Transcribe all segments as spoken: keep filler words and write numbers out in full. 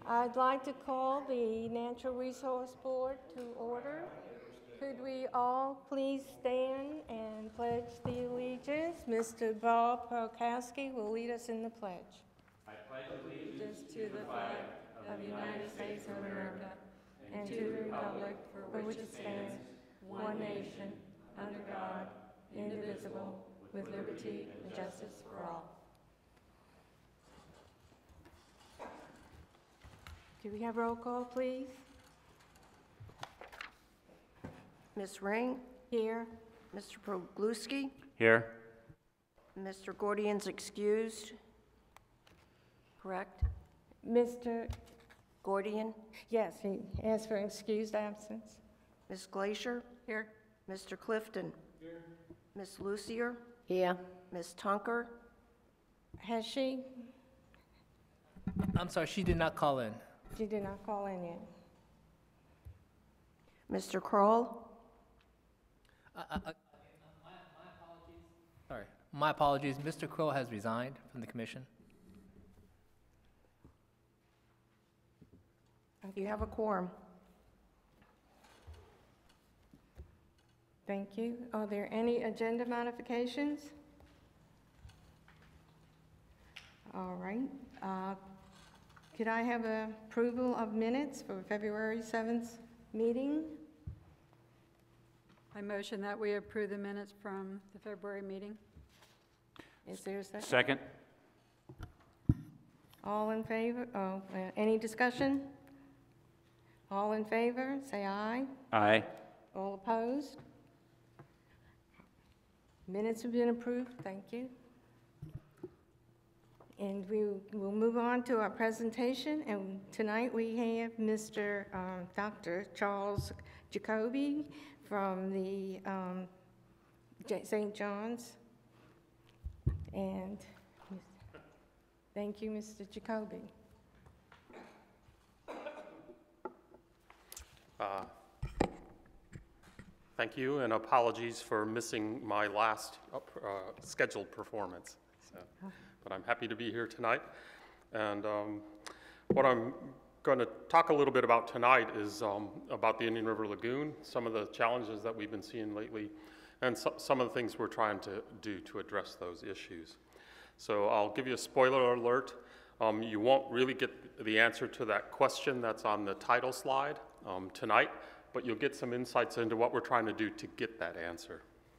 I'd like to call the Natural Resource Board to order. Could we all please stand and pledge the allegiance? Mister Bob Prokowski will lead us in the pledge. I pledge allegiance to the flag of the United States of America and to the republic for which it stands, one nation, under God, indivisible, with liberty and justice for all. Do we have roll call, please? Miz Ring? Here. Mister Progluski? Here. Mister Gordian's excused. Correct? Mister Gordian? Yes, he asked for excused absence. Miz Glacier? Here. Mister Clifton? Here. Miz Lucier? Here. Miz Tunker? Has she? I'm sorry, she did not call in. She did not call in yet. Mister Kroll? Uh, uh, uh, my, my apologies. Sorry, my apologies. Mister Crow has resigned from the commission. You have a quorum. Thank you. Are there any agenda modifications? All right. Uh, could I have a approval of minutes for February seventh meeting? I motion that we approve the minutes from the February meeting. Is there a second? Second. All in favor? Oh, uh, any discussion? All in favor, say aye. Aye. All opposed? Minutes have been approved. Thank you. And we will move on to our presentation. And tonight we have Mister Um, Doctor Charles Jacoby from the um, Saint John's. And thank you, Mister Jacoby. Uh, thank you, and apologies for missing my last uh, scheduled performance. So, but I'm happy to be here tonight. And um, what I'm going to talk a little bit about tonight is um, about the Indian River Lagoon, some of the challenges that we've been seeing lately, and so, some of the things we're trying to do to address those issues. So I'll give you a spoiler alert. Um, you won't really get the answer to that question that's on the title slide um, tonight, but you'll get some insights into what we're trying to do to get that answer.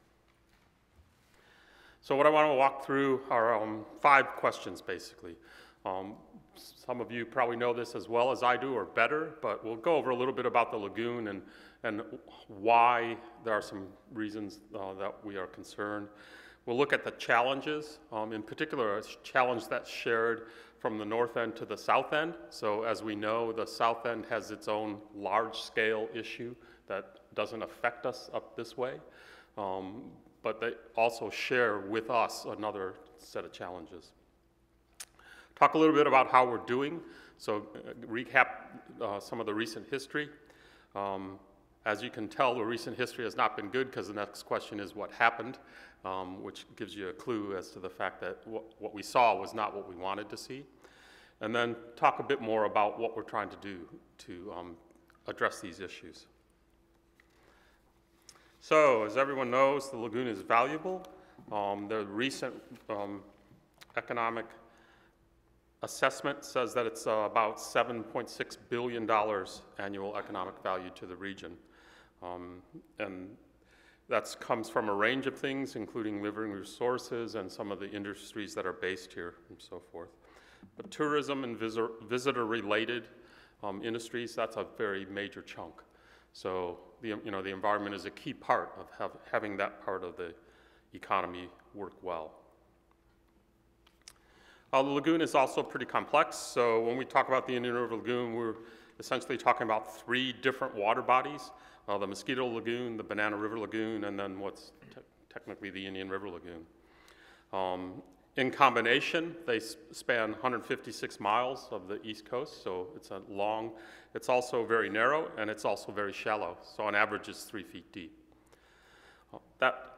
So what I want to walk through are um, five questions, basically. Um, some of you probably know this as well as I do, or better, but we'll go over a little bit about the lagoon and, and why there are some reasons uh, that we are concerned. We'll look at the challenges, um, in particular a challenge that's shared from the north end to the south end. So as we know, the south end has its own large-scale issue that doesn't affect us up this way, um, but they also share with us another set of challenges. Talk a little bit about how we're doing. So uh, recap uh, some of the recent history. Um, as you can tell, the recent history has not been good because the next question is what happened, um, which gives you a clue as to the fact that what, what we saw was not what we wanted to see. And then talk a bit more about what we're trying to do to um, address these issues. So, as everyone knows, the lagoon is valuable. Um, the recent um, economic assessment says that it's uh, about seven point six billion dollars annual economic value to the region. Um, and that comes from a range of things, including living resources and some of the industries that are based here and so forth. But tourism and visitor, visitor-related um, industries, that's a very major chunk. So the, you know, the environment is a key part of have, having that part of the economy work well. Uh, the lagoon is also pretty complex. So when we talk about the Indian River Lagoon, we're essentially talking about three different water bodies, uh, the Mosquito Lagoon, the Banana River Lagoon, and then what's te technically the Indian River Lagoon. Um, in combination, they span one hundred fifty-six miles of the East Coast, so it's a long, it's also very narrow, and it's also very shallow. So on average, it's three feet deep. Uh, that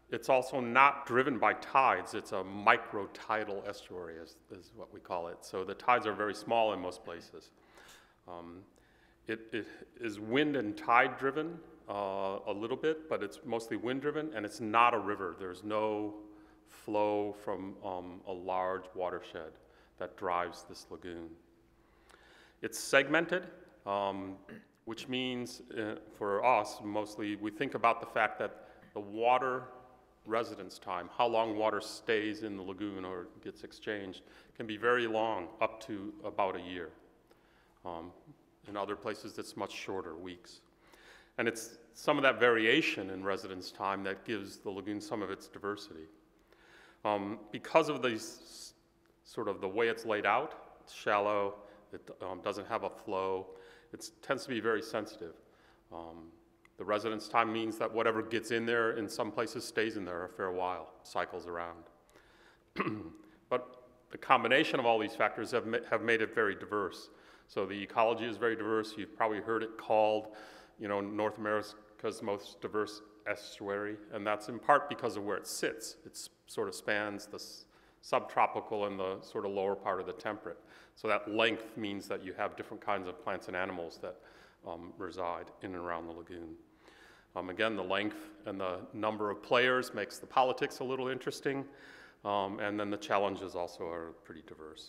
It's also not driven by tides. It's a microtidal estuary is, is what we call it. So the tides are very small in most places. Um, it, it is wind and tide driven uh, a little bit, but it's mostly wind driven, and it's not a river. There's no flow from um, a large watershed that drives this lagoon. It's segmented, um, which means uh, for us, mostly, we think about the fact that the water residence time, how long water stays in the lagoon or gets exchanged, can be very long, up to about a year. Um, in other places, it's much shorter, weeks. And it's some of that variation in residence time that gives the lagoon some of its diversity. Um, because of these, sort of the way it's laid out, it's shallow, it um, doesn't have a flow, it tends to be very sensitive. Um, The residence time means that whatever gets in there in some places stays in there a fair while, cycles around. But the combination of all these factors have, ma have made it very diverse. So the ecology is very diverse. You've probably heard it called, you know, North America's most diverse estuary, and that's in part because of where it sits. It sort of spans the subtropical and the sort of lower part of the temperate. So that length means that you have different kinds of plants and animals that um, reside in and around the lagoon. Um, again, the length and the number of players makes the politics a little interesting, um, and then the challenges also are pretty diverse.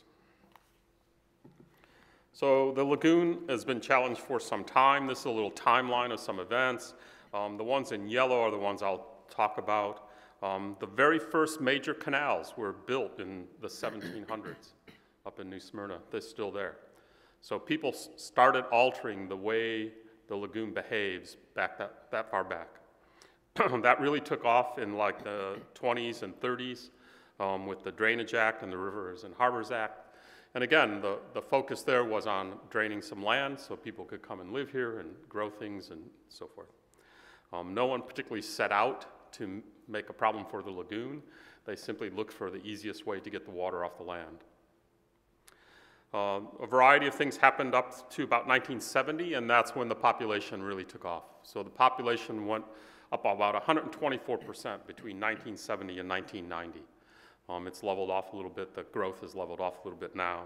So the lagoon has been challenged for some time. This is a little timeline of some events. Um, the ones in yellow are the ones I'll talk about. Um, the very first major canals were built in the seventeen hundreds up in New Smyrna. They're still there. So people started altering the way the lagoon behaves back that, that far back. That really took off in like the twenties and thirties um, with the Drainage Act and the Rivers and Harbors Act. And again, the, the focus there was on draining some land so people could come and live here and grow things and so forth. Um, no one particularly set out to make a problem for the lagoon. They simply looked for the easiest way to get the water off the land. Uh, a variety of things happened up to about nineteen seventy, and that's when the population really took off. So the population went up about one hundred twenty-four percent between nineteen seventy and nineteen ninety. Um, it's leveled off a little bit. The growth has leveled off a little bit now.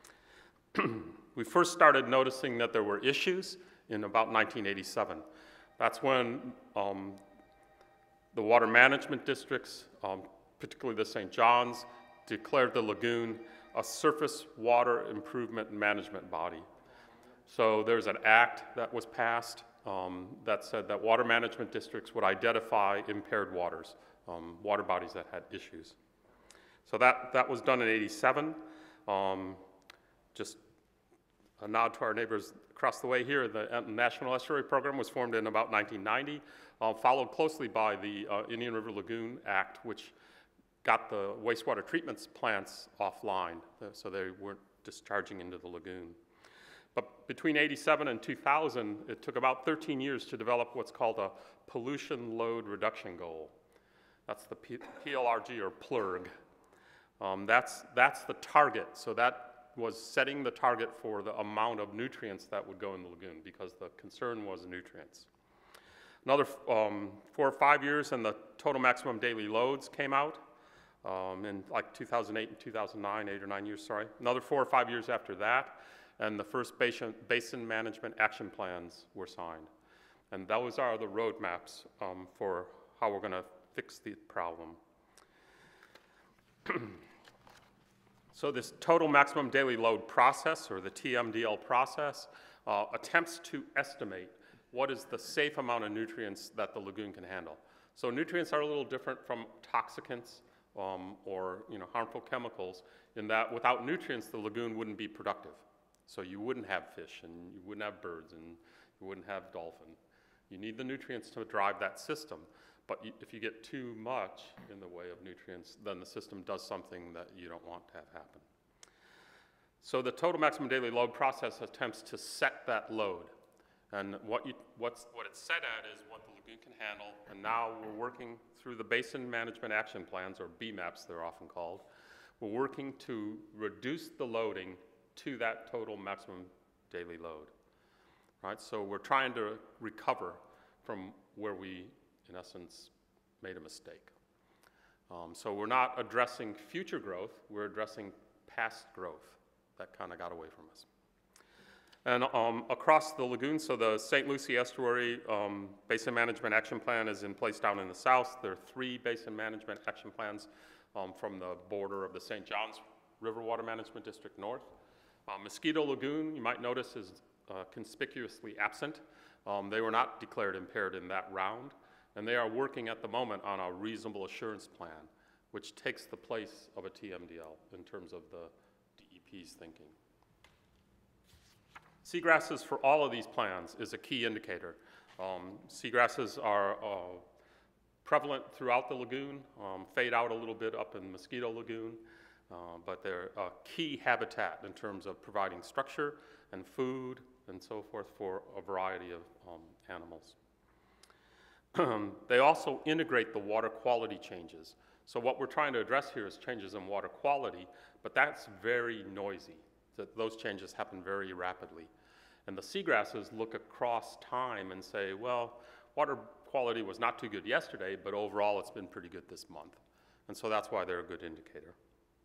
We first started noticing that there were issues in about nineteen eighty-seven. That's when um, the water management districts, um, particularly the Saint John's, declared the lagoon a surface water improvement management body. So there's an act that was passed um, that said that water management districts would identify impaired waters, um, water bodies that had issues. So that, that was done in eighty-seven. Um, just a nod to our neighbors across the way here, the National Estuary Program was formed in about nineteen ninety, uh, followed closely by the uh, Indian River Lagoon Act, which got the wastewater treatment plants offline, so they weren't discharging into the lagoon. But between eighty-seven and two thousand, it took about thirteen years to develop what's called a pollution load reduction goal. That's the P L R G or P L R G. Um, that's, that's the target. So that was setting the target for the amount of nutrients that would go in the lagoon, because the concern was nutrients. Another um, four or five years and the total maximum daily loads came out. Um, in like two thousand eight and two thousand nine, eight or nine years, sorry. Another four or five years after that, and the first basin, basin management action plans were signed. And those are the roadmaps um, for how we're going to fix the problem. So this total maximum daily load process, or the T M D L process, uh, attempts to estimate what is the safe amount of nutrients that the lagoon can handle. So nutrients are a little different from toxicants, Um, or you know, harmful chemicals, in that without nutrients the lagoon wouldn't be productive. So you wouldn't have fish, and you wouldn't have birds, and you wouldn't have dolphin. You need the nutrients to drive that system, but you, if you get too much in the way of nutrients, then the system does something that you don't want to have happen. So the total maximum daily load process attempts to set that load. And what, you, what's, what it's set at is what the lagoon can handle, and now we're working through the Basin Management Action Plans, or B MAPs they're often called. We're working to reduce the loading to that total maximum daily load. Right? So we're trying to recover from where we, in essence, made a mistake. Um, so we're not addressing future growth, we're addressing past growth. That kind of got away from us. And um, across the lagoon, so the Saint Lucie Estuary um, Basin Management Action Plan is in place down in the south. There are three basin management action plans um, from the border of the Saint Johns River Water Management District north. Uh, Mosquito Lagoon, you might notice, is uh, conspicuously absent. Um, they were not declared impaired in that round, and they are working at the moment on a reasonable assurance plan, which takes the place of a T M D L in terms of the D E P's thinking. Seagrasses for all of these plans is a key indicator. Um, seagrasses are uh, prevalent throughout the lagoon, um, fade out a little bit up in Mosquito Lagoon, uh, but they're a key habitat in terms of providing structure and food and so forth for a variety of um, animals. They also integrate the water quality changes. So what we're trying to address here is changes in water quality, but that's very noisy. That those changes happen very rapidly. And the seagrasses look across time and say, well, water quality was not too good yesterday, but overall it's been pretty good this month. And so that's why they're a good indicator.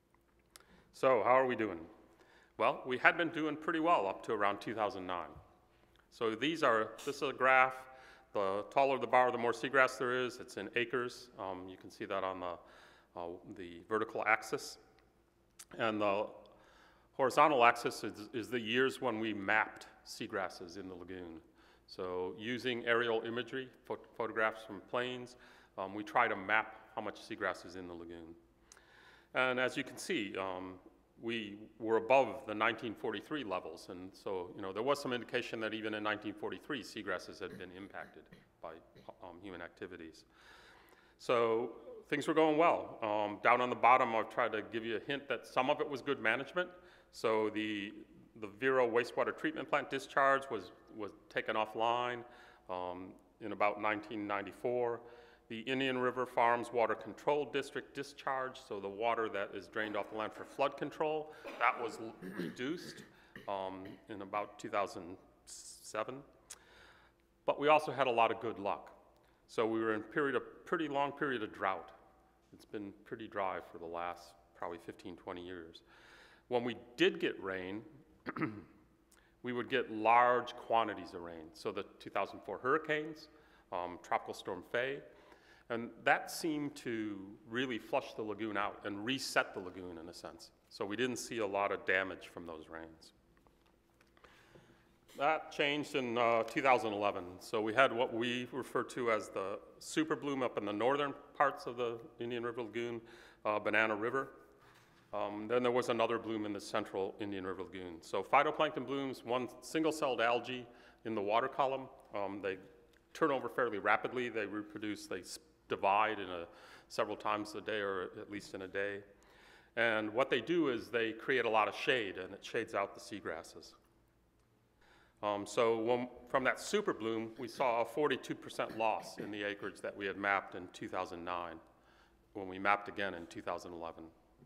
So how are we doing? Well, we had been doing pretty well up to around two thousand nine. So these are, this is a graph. The taller the bar, the more seagrass there is. It's in acres. Um, you can see that on the, uh, the vertical axis. And the horizontal axis is, is the years when we mapped seagrasses in the lagoon. So using aerial imagery, pho photographs from planes, um, we try to map how much seagrass is in the lagoon. And as you can see, um, we were above the nineteen forty-three levels. And so, you know, there was some indication that even in nineteen forty-three, seagrasses had been impacted by um, human activities. So things were going well. Um, down on the bottom, I've tried to give you a hint that some of it was good management. So the, the Vero wastewater treatment plant discharge was, was taken offline um, in about nineteen ninety-four. The Indian River Farms Water Control District discharge, so the water that is drained off the land for flood control, that was reduced um, in about two thousand seven. But we also had a lot of good luck. So we were in a period of, pretty long period of drought. It's been pretty dry for the last probably fifteen, twenty years. When we did get rain, we would get large quantities of rain. So the two thousand four hurricanes, um, Tropical Storm Faye, and that seemed to really flush the lagoon out and reset the lagoon in a sense. So we didn't see a lot of damage from those rains. That changed in uh, two thousand eleven. So we had what we refer to as the super bloom up in the northern parts of the Indian River Lagoon, uh, Banana River. Um, then there was another bloom in the central Indian River Lagoon. So phytoplankton blooms, one single-celled algae in the water column. Um, they turn over fairly rapidly. They reproduce, they divide in a, several times a day, or at least in a day. And what they do is they create a lot of shade, and it shades out the seagrasses. Um, so when, from that super bloom, we saw a forty-two percent loss in the acreage that we had mapped in two thousand nine, when we mapped again in two thousand eleven.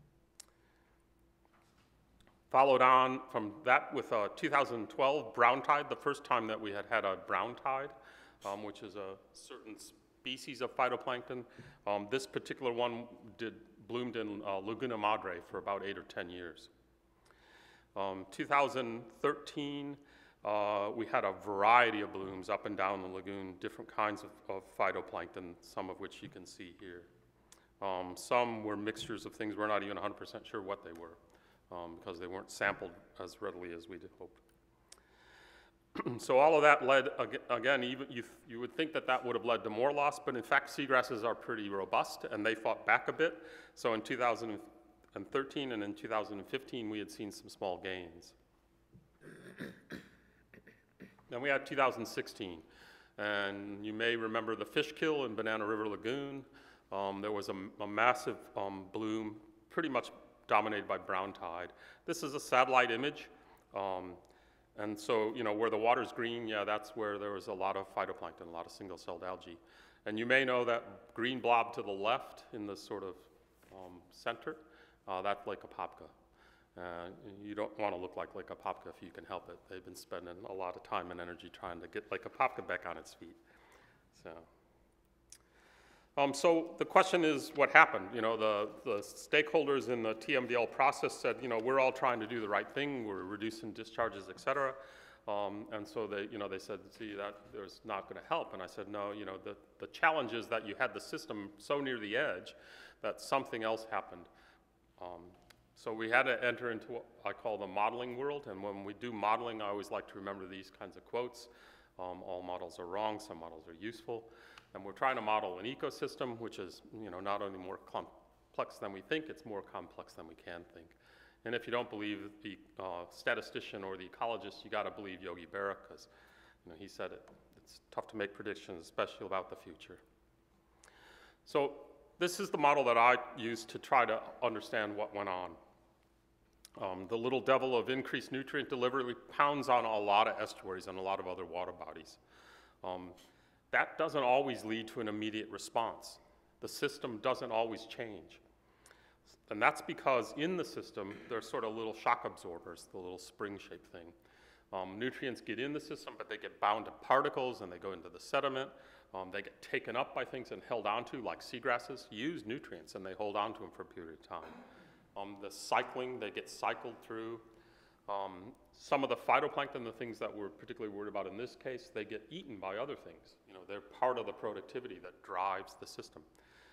Followed on from that with uh, two thousand twelve brown tide, the first time that we had had a brown tide, um, which is a certain species of phytoplankton. Um, this particular one did, bloomed in uh, Laguna Madre for about eight or ten years. Um, two thousand thirteen, uh, we had a variety of blooms up and down the lagoon, different kinds of, of phytoplankton, some of which you can see here. Um, some were mixtures of things we're not even one hundred percent sure what they were. Um, because they weren't sampled as readily as we'd hoped. So all of that led, again, even you, you would think that that would have led to more loss, but in fact seagrasses are pretty robust and they fought back a bit. So in two thousand thirteen and in two thousand fifteen we had seen some small gains. Then we had two thousand sixteen, and you may remember the fish kill in Banana River Lagoon. Um, there was a, a massive um, bloom, pretty much dominated by brown tide. This is a satellite image. Um, and so, you know, where the water's green, yeah, that's where there was a lot of phytoplankton, a lot of single-celled algae. And you may know that green blob to the left in the sort of um, center, uh, that's Lake Apopka. Uh, you don't want to look like Lake Apopka if you can help it. They've been spending a lot of time and energy trying to get Lake Apopka back on its feet. So, Um, so the question is, what happened? You know, the, the stakeholders in the T M D L process said, you know, we're all trying to do the right thing, we're reducing discharges, et cetera. Um, and so they, you know, they said, see, that there's not going to help. And I said, no, you know, the, the challenge is that you had the system so near the edge that something else happened. Um, so we had to enter into what I call the modeling world. And when we do modeling, I always like to remember these kinds of quotes. Um, all models are wrong, some models are useful. And we're trying to model an ecosystem, which is, you know, not only more complex than we think, it's more complex than we can think. And if you don't believe the uh, statistician or the ecologist, you got to believe Yogi Berra, because, you know, he said it. It's tough to make predictions, especially about the future. So this is the model that I used to try to understand what went on. Um, the little devil of increased nutrient delivery pounds on a lot of estuaries and a lot of other water bodies. Um, that doesn't always lead to an immediate response. The system doesn't always change. And that's because in the system, there's sort of little shock absorbers, the little spring-shaped thing. Um, nutrients get in the system, but they get bound to particles and they go into the sediment. Um, they get taken up by things and held onto, like seagrasses use nutrients and they hold onto them for a period of time. Um, the cycling, they get cycled through. Um, some of the phytoplankton, the things that we're particularly worried about in this case, they get eaten by other things. You know, they're part of the productivity that drives the system.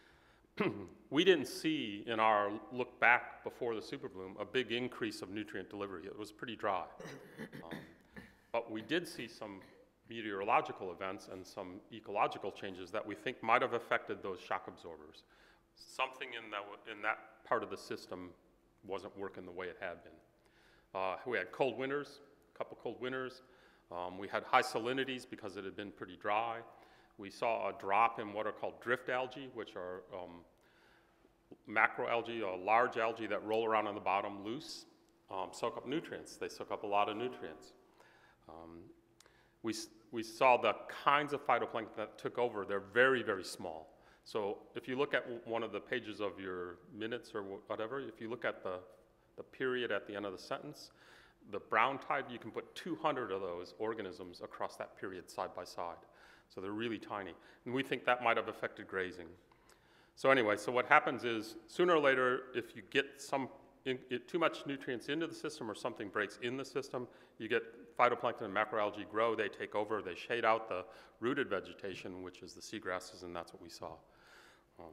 We didn't see in our look back before the superbloom a big increase of nutrient delivery. It was pretty dry. Um, but we did see some meteorological events and some ecological changes that we think might have affected those shock absorbers. Something in that, in that part of the system wasn't working the way it had been. Uh, we had cold winters, a couple cold winters. Um, we had high salinities because it had been pretty dry. We saw a drop in what are called drift algae, which are um, macroalgae, or large algae that roll around on the bottom loose, um, soak up nutrients. They soak up a lot of nutrients. Um, we, we saw the kinds of phytoplankton that took over. They're very, very small. So if you look at one of the pages of your minutes or whatever, if you look at the, the period at the end of the sentence, the brown tide, you can put two hundred of those organisms across that period side by side. So they're really tiny. And we think that might have affected grazing. So anyway, so what happens is, sooner or later, if you get some in, it, too much nutrients into the system or something breaks in the system, you get phytoplankton and macroalgae grow, they take over, they shade out the rooted vegetation, which is the seagrasses, and that's what we saw. Um,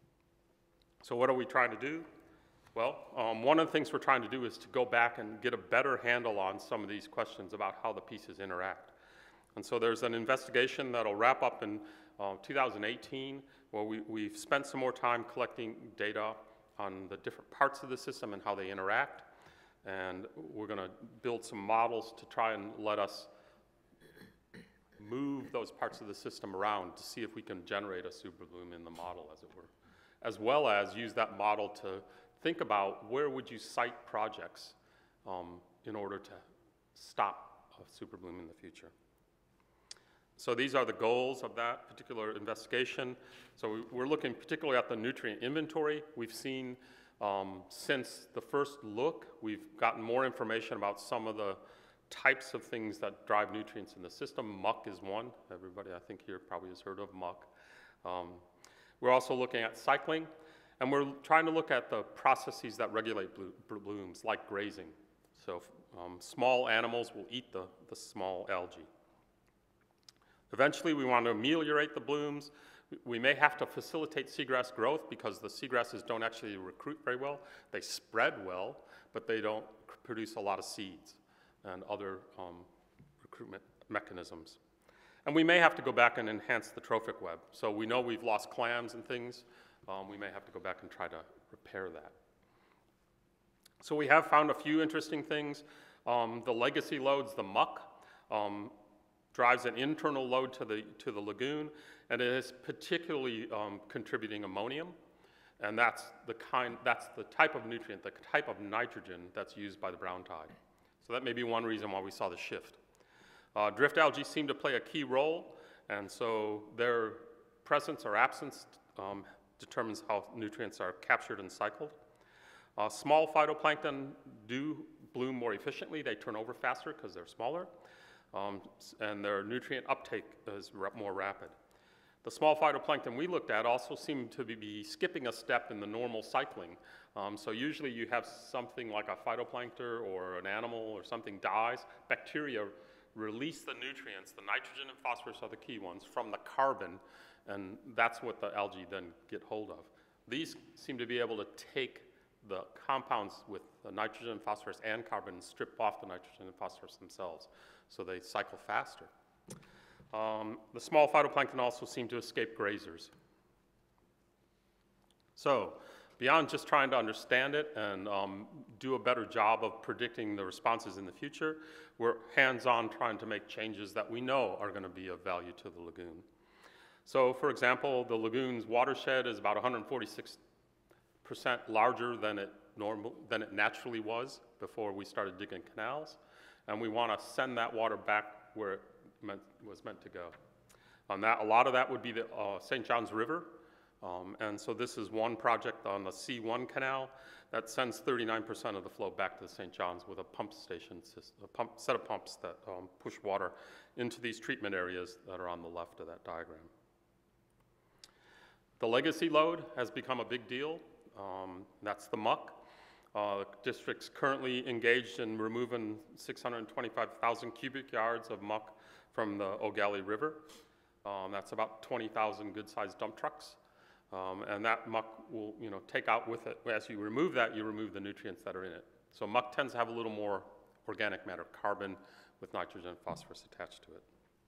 so what are we trying to do? Well, um, one of the things we're trying to do is to go back and get a better handle on some of these questions about how the pieces interact. And so there's an investigation that'll wrap up in uh, two thousand eighteen, where we, we've spent some more time collecting data on the different parts of the system and how they interact. And we're going to build some models to try and let us move those parts of the system around to see if we can generate a superbloom in the model, as it were, as well as use that model to think about where would you site projects um, in order to stop a superbloom in the future. So these are the goals of that particular investigation. So we're looking particularly at the nutrient inventory. We've seen um, since the first look, we've gotten more information about some of the types of things that drive nutrients in the system. Muck is one. Everybody, I think, here probably has heard of muck. Um, we're also looking at cycling, and we're trying to look at the processes that regulate blooms, like grazing. So um, small animals will eat the, the small algae. Eventually, we want to ameliorate the blooms. We may have to facilitate seagrass growth because the seagrasses don't actually recruit very well. They spread well, but they don't produce a lot of seeds and other um, recruitment mechanisms. And we may have to go back and enhance the trophic web. So we know we've lost clams and things. Um, we may have to go back and try to repair that. So we have found a few interesting things. Um, the legacy loads, the muck, um, drives an internal load to the, to the lagoon, and it is particularly um, contributing ammonium. And that's the, kind, that's the type of nutrient, the type of nitrogen that's used by the brown tide. So that may be one reason why we saw the shift. Uh, drift algae seem to play a key role, and so their presence or absence um, determines how nutrients are captured and cycled. Uh, small phytoplankton do bloom more efficiently. They turn over faster because they're smaller, um, and their nutrient uptake is more rapid. The small phytoplankton we looked at also seemed to be skipping a step in the normal cycling. Um, so usually you have something like a phytoplankton or an animal or something dies, bacteria release the nutrients, the nitrogen and phosphorus are the key ones, from the carbon, and that's what the algae then get hold of. These seem to be able to take the compounds with the nitrogen, phosphorus, and carbon and strip off the nitrogen and phosphorus themselves, so they cycle faster. Um, the small phytoplankton also seem to escape grazers. So, beyond just trying to understand it and um, do a better job of predicting the responses in the future, we're hands-on trying to make changes that we know are going to be of value to the lagoon. So, for example, the lagoon's watershed is about one hundred forty-six percent larger than it, normal, than it naturally was before we started digging canals, and we want to send that water back where it meant, was meant to go. On that, a lot of that would be the uh, Saint John's River. Um, and so this is one project on the C one canal that sends thirty-nine percent of the flow back to the Saint John's with a pump station, system, a pump, set of pumps that um, push water into these treatment areas that are on the left of that diagram. The legacy load has become a big deal. Um, that's the muck. Uh, the district's currently engaged in removing six hundred twenty-five thousand cubic yards of muck from the O'Galley River. Um, that's about twenty thousand good-sized dump trucks. Um, and that muck will, you know, take out with it. As you remove that, you remove the nutrients that are in it. So muck tends to have a little more organic matter, carbon with nitrogen and phosphorus attached to it.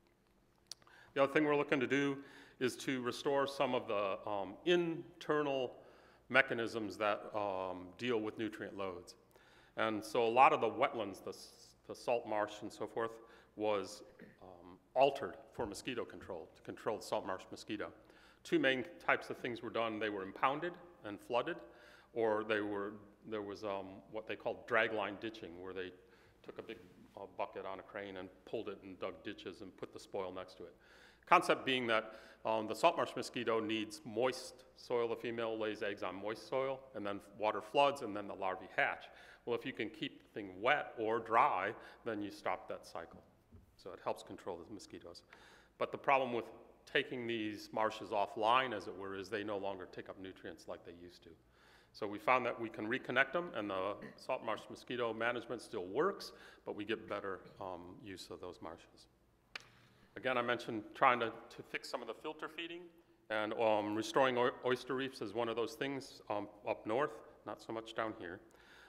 The other thing we're looking to do is to restore some of the um, internal mechanisms that um, deal with nutrient loads. And so a lot of the wetlands, the, the salt marsh and so forth, was um, altered for mosquito control, to control the salt marsh mosquito. Two main types of things were done. They were impounded and flooded, or they were, there was um, what they called dragline ditching, where they took a big uh, bucket on a crane and pulled it and dug ditches and put the spoil next to it. Concept being that um, the salt marsh mosquito needs moist soil. The female lays eggs on moist soil, and then water floods, and then the larvae hatch. Well, if you can keep the thing wet or dry, then you stop that cycle. So it helps control the mosquitoes. But the problem with taking these marshes offline, as it were, is they no longer take up nutrients like they used to. So we found that we can reconnect them, and the salt marsh mosquito management still works, but we get better um, use of those marshes. Again, I mentioned trying to, to fix some of the filter feeding, and um, restoring oyster reefs is one of those things um, up north, not so much down here.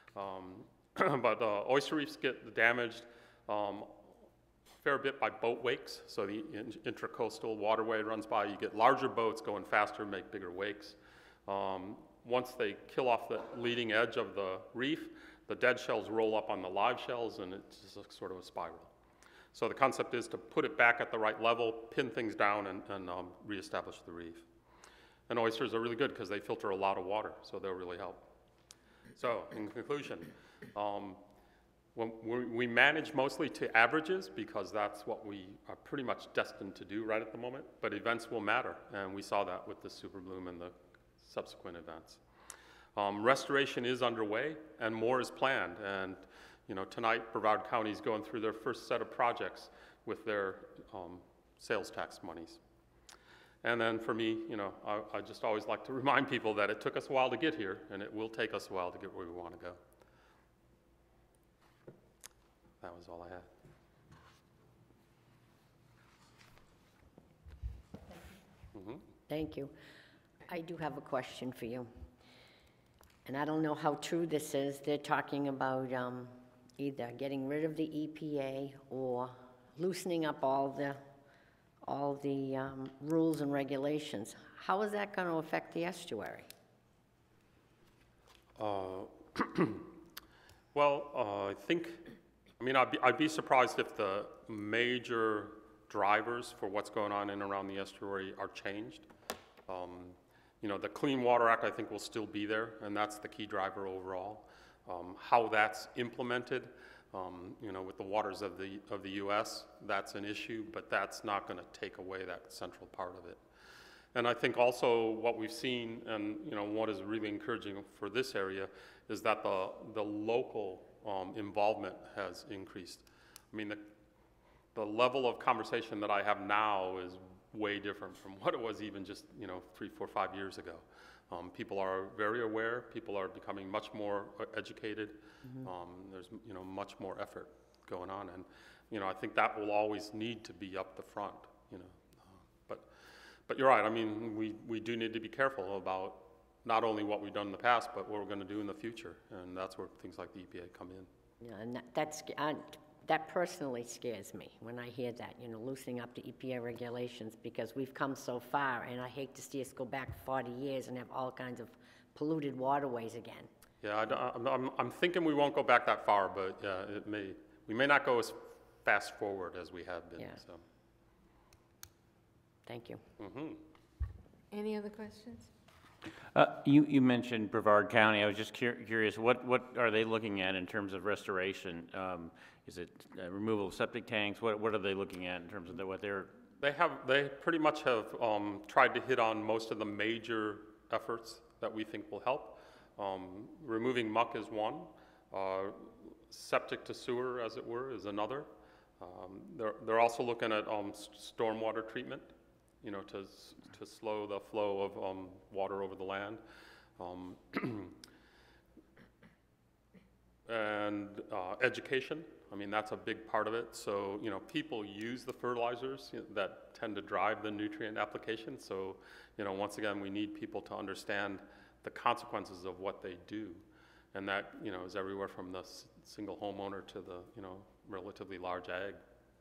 Um, but uh, oyster reefs get damaged um, fair bit by boat wakes. So the intracoastal waterway runs by, you get larger boats going faster, make bigger wakes. Um, once they kill off the leading edge of the reef, the dead shells roll up on the live shells, and it's just a, sort of a spiral. So the concept is to put it back at the right level, pin things down, and, and um, reestablish the reef. And oysters are really good because they filter a lot of water, so they'll really help. So in conclusion, um, When we manage mostly to averages because that's what we are pretty much destined to do right at the moment, but events will matter, and we saw that with the super bloom and the subsequent events. Um, restoration is underway, and more is planned, and you know, tonight Brevard County is going through their first set of projects with their um, sales tax monies. And then for me, you know, I, I just always like to remind people that it took us a while to get here, and it will take us a while to get where we want to go. That was all I had. Mm-hmm. Thank you. I do have a question for you. And I don't know how true this is. They're talking about um, either getting rid of the E P A or loosening up all the, all the um, rules and regulations. How is that going to affect the estuary? Uh, well, uh, I think, I mean, I'd be, I'd be surprised if the major drivers for what's going on in and around the estuary are changed. Um, you know, the Clean Water Act, I think, will still be there, and that's the key driver overall. Um, how that's implemented, um, you know, with the waters of the, of the U S, that's an issue, but that's not going to take away that central part of it. And I think also what we've seen, and you know, what is really encouraging for this area, is that the, the local um, involvement has increased. I mean, the, the level of conversation that I have now is way different from what it was even just, you know, three, four, five years ago. Um, people are very aware. People are becoming much more uh, educated. Mm-hmm. Um, there's, you know, much more effort going on, and, you know, I think that will always need to be up the front, you know. Uh, but, but you're right. I mean, we we do need to be careful about not only what we've done in the past, but what we're going to do in the future, and that's where things like the E P A come in. Yeah, and that, that's, I, that personally scares me when I hear that, you know, loosening up the E P A regulations, because we've come so far, and I hate to see us go back forty years and have all kinds of polluted waterways again. Yeah, I, am I'm, I'm thinking we won't go back that far, but yeah, it may, we may not go as fast forward as we have been, Yeah. so. Thank you. Mm-hmm. Any other questions? Uh, You, you mentioned Brevard County. I was just cur- curious, what, what are they looking at in terms of restoration? Um, Is it uh, removal of septic tanks? What, what are they looking at in terms of the- what they're, They have, they pretty much have um, tried to hit on most of the major efforts that we think will help. Um, removing muck is one. Uh, septic to sewer, as it were, is another. Um, they're, they're also looking at um, s- stormwater treatment, you know, to, s- to slow the flow of um, water over the land. Um, and uh, education. I mean, that's a big part of it. So, you know, people use the fertilizers you know, that tend to drive the nutrient application. So, you know, once again, we need people to understand the consequences of what they do. And that, you know, is everywhere from the s- single homeowner to the, you know, relatively large ag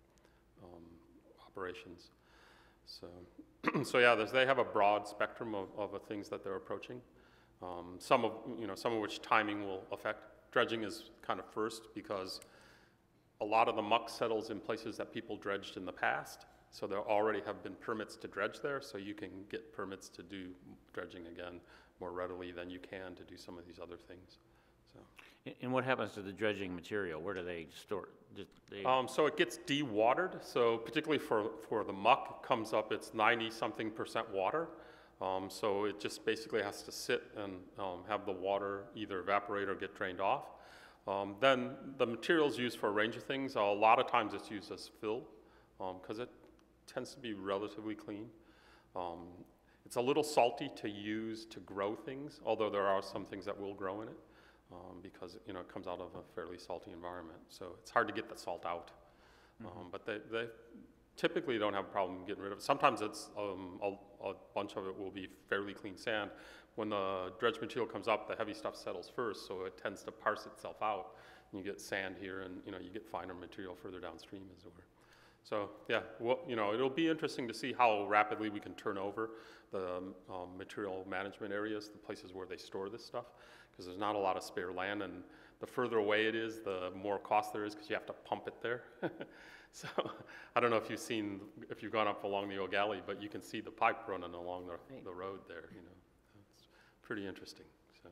um, operations. So, so yeah, there's, they have a broad spectrum of, of the things that they're approaching. Um, some of, you know, some of which timing will affect. Dredging is kind of first because a lot of the muck settles in places that people dredged in the past. So there already have been permits to dredge there, so you can get permits to do dredging again more readily than you can to do some of these other things. So, and what happens to the dredging material? Where do they store? Just they, um, so it gets de-watered. So particularly for, for the muck, comes up, it's ninety something percent water. Um, so it just basically has to sit and um, have the water either evaporate or get drained off. Um, then the materials used for a range of things, a lot of times it's used as fill because um, it tends to be relatively clean. Um, it's a little salty to use to grow things, although there are some things that will grow in it um, because you know it comes out of a fairly salty environment. So it's hard to get the salt out. Mm-hmm. um, but they, they typically don't have a problem getting rid of it. Sometimes it's um, a, a bunch of it will be fairly clean sand. When the dredge material comes up, the heavy stuff settles first, so it tends to parse itself out. And you get sand here, and you know you get finer material further downstream, as it were. So yeah, well, you know it'll be interesting to see how rapidly we can turn over the um, material management areas, the places where they store this stuff, because there's not a lot of spare land, and the further away it is, the more cost there is because you have to pump it there. So I don't know if you've seen, if you've gone up along the O'Galley, but you can see the pipe running along the, Right. the road there, you know. It's pretty interesting, so.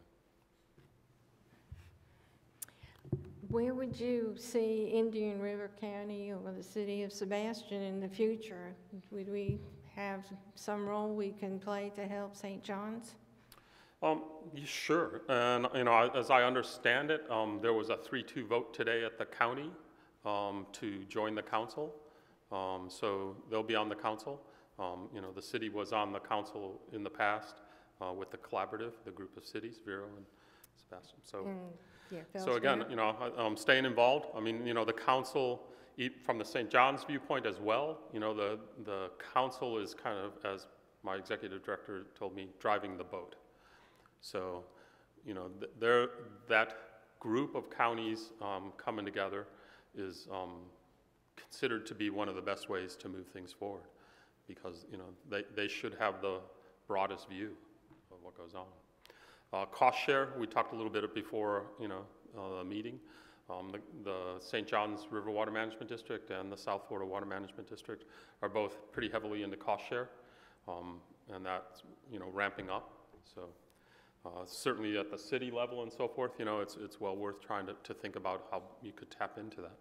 Where would you see Indian River County or the city of Sebastian in the future? Would we have some role we can play to help Saint John's? Um, yeah, sure, and, you know, as I understand it, um, there was a three two vote today at the county um, to join the council. Um, so they'll be on the council. Um, you know, the city was on the council in the past uh, with the collaborative, the group of cities, Vero and Sebastian. So, And, yeah, so again, Fellsmere? you know, I- um, staying involved. I mean, you know, the council, e- from the Saint John's viewpoint as well, you know, the, the council is kind of, as my executive director told me, driving the boat. So, you know, th- there, that group of counties um, coming together is um, considered to be one of the best ways to move things forward because, you know, they, they should have the broadest view of what goes on. Uh, cost share, we talked a little bit before, you know, uh, the meeting. Um, the, the Saint John's River Water Management District and the South Florida Water Management District are both pretty heavily into cost share, um, and that's, you know, ramping up. So. Uh, certainly at the city level and so forth, you know, it's, it's well worth trying to, to think about how you could tap into that.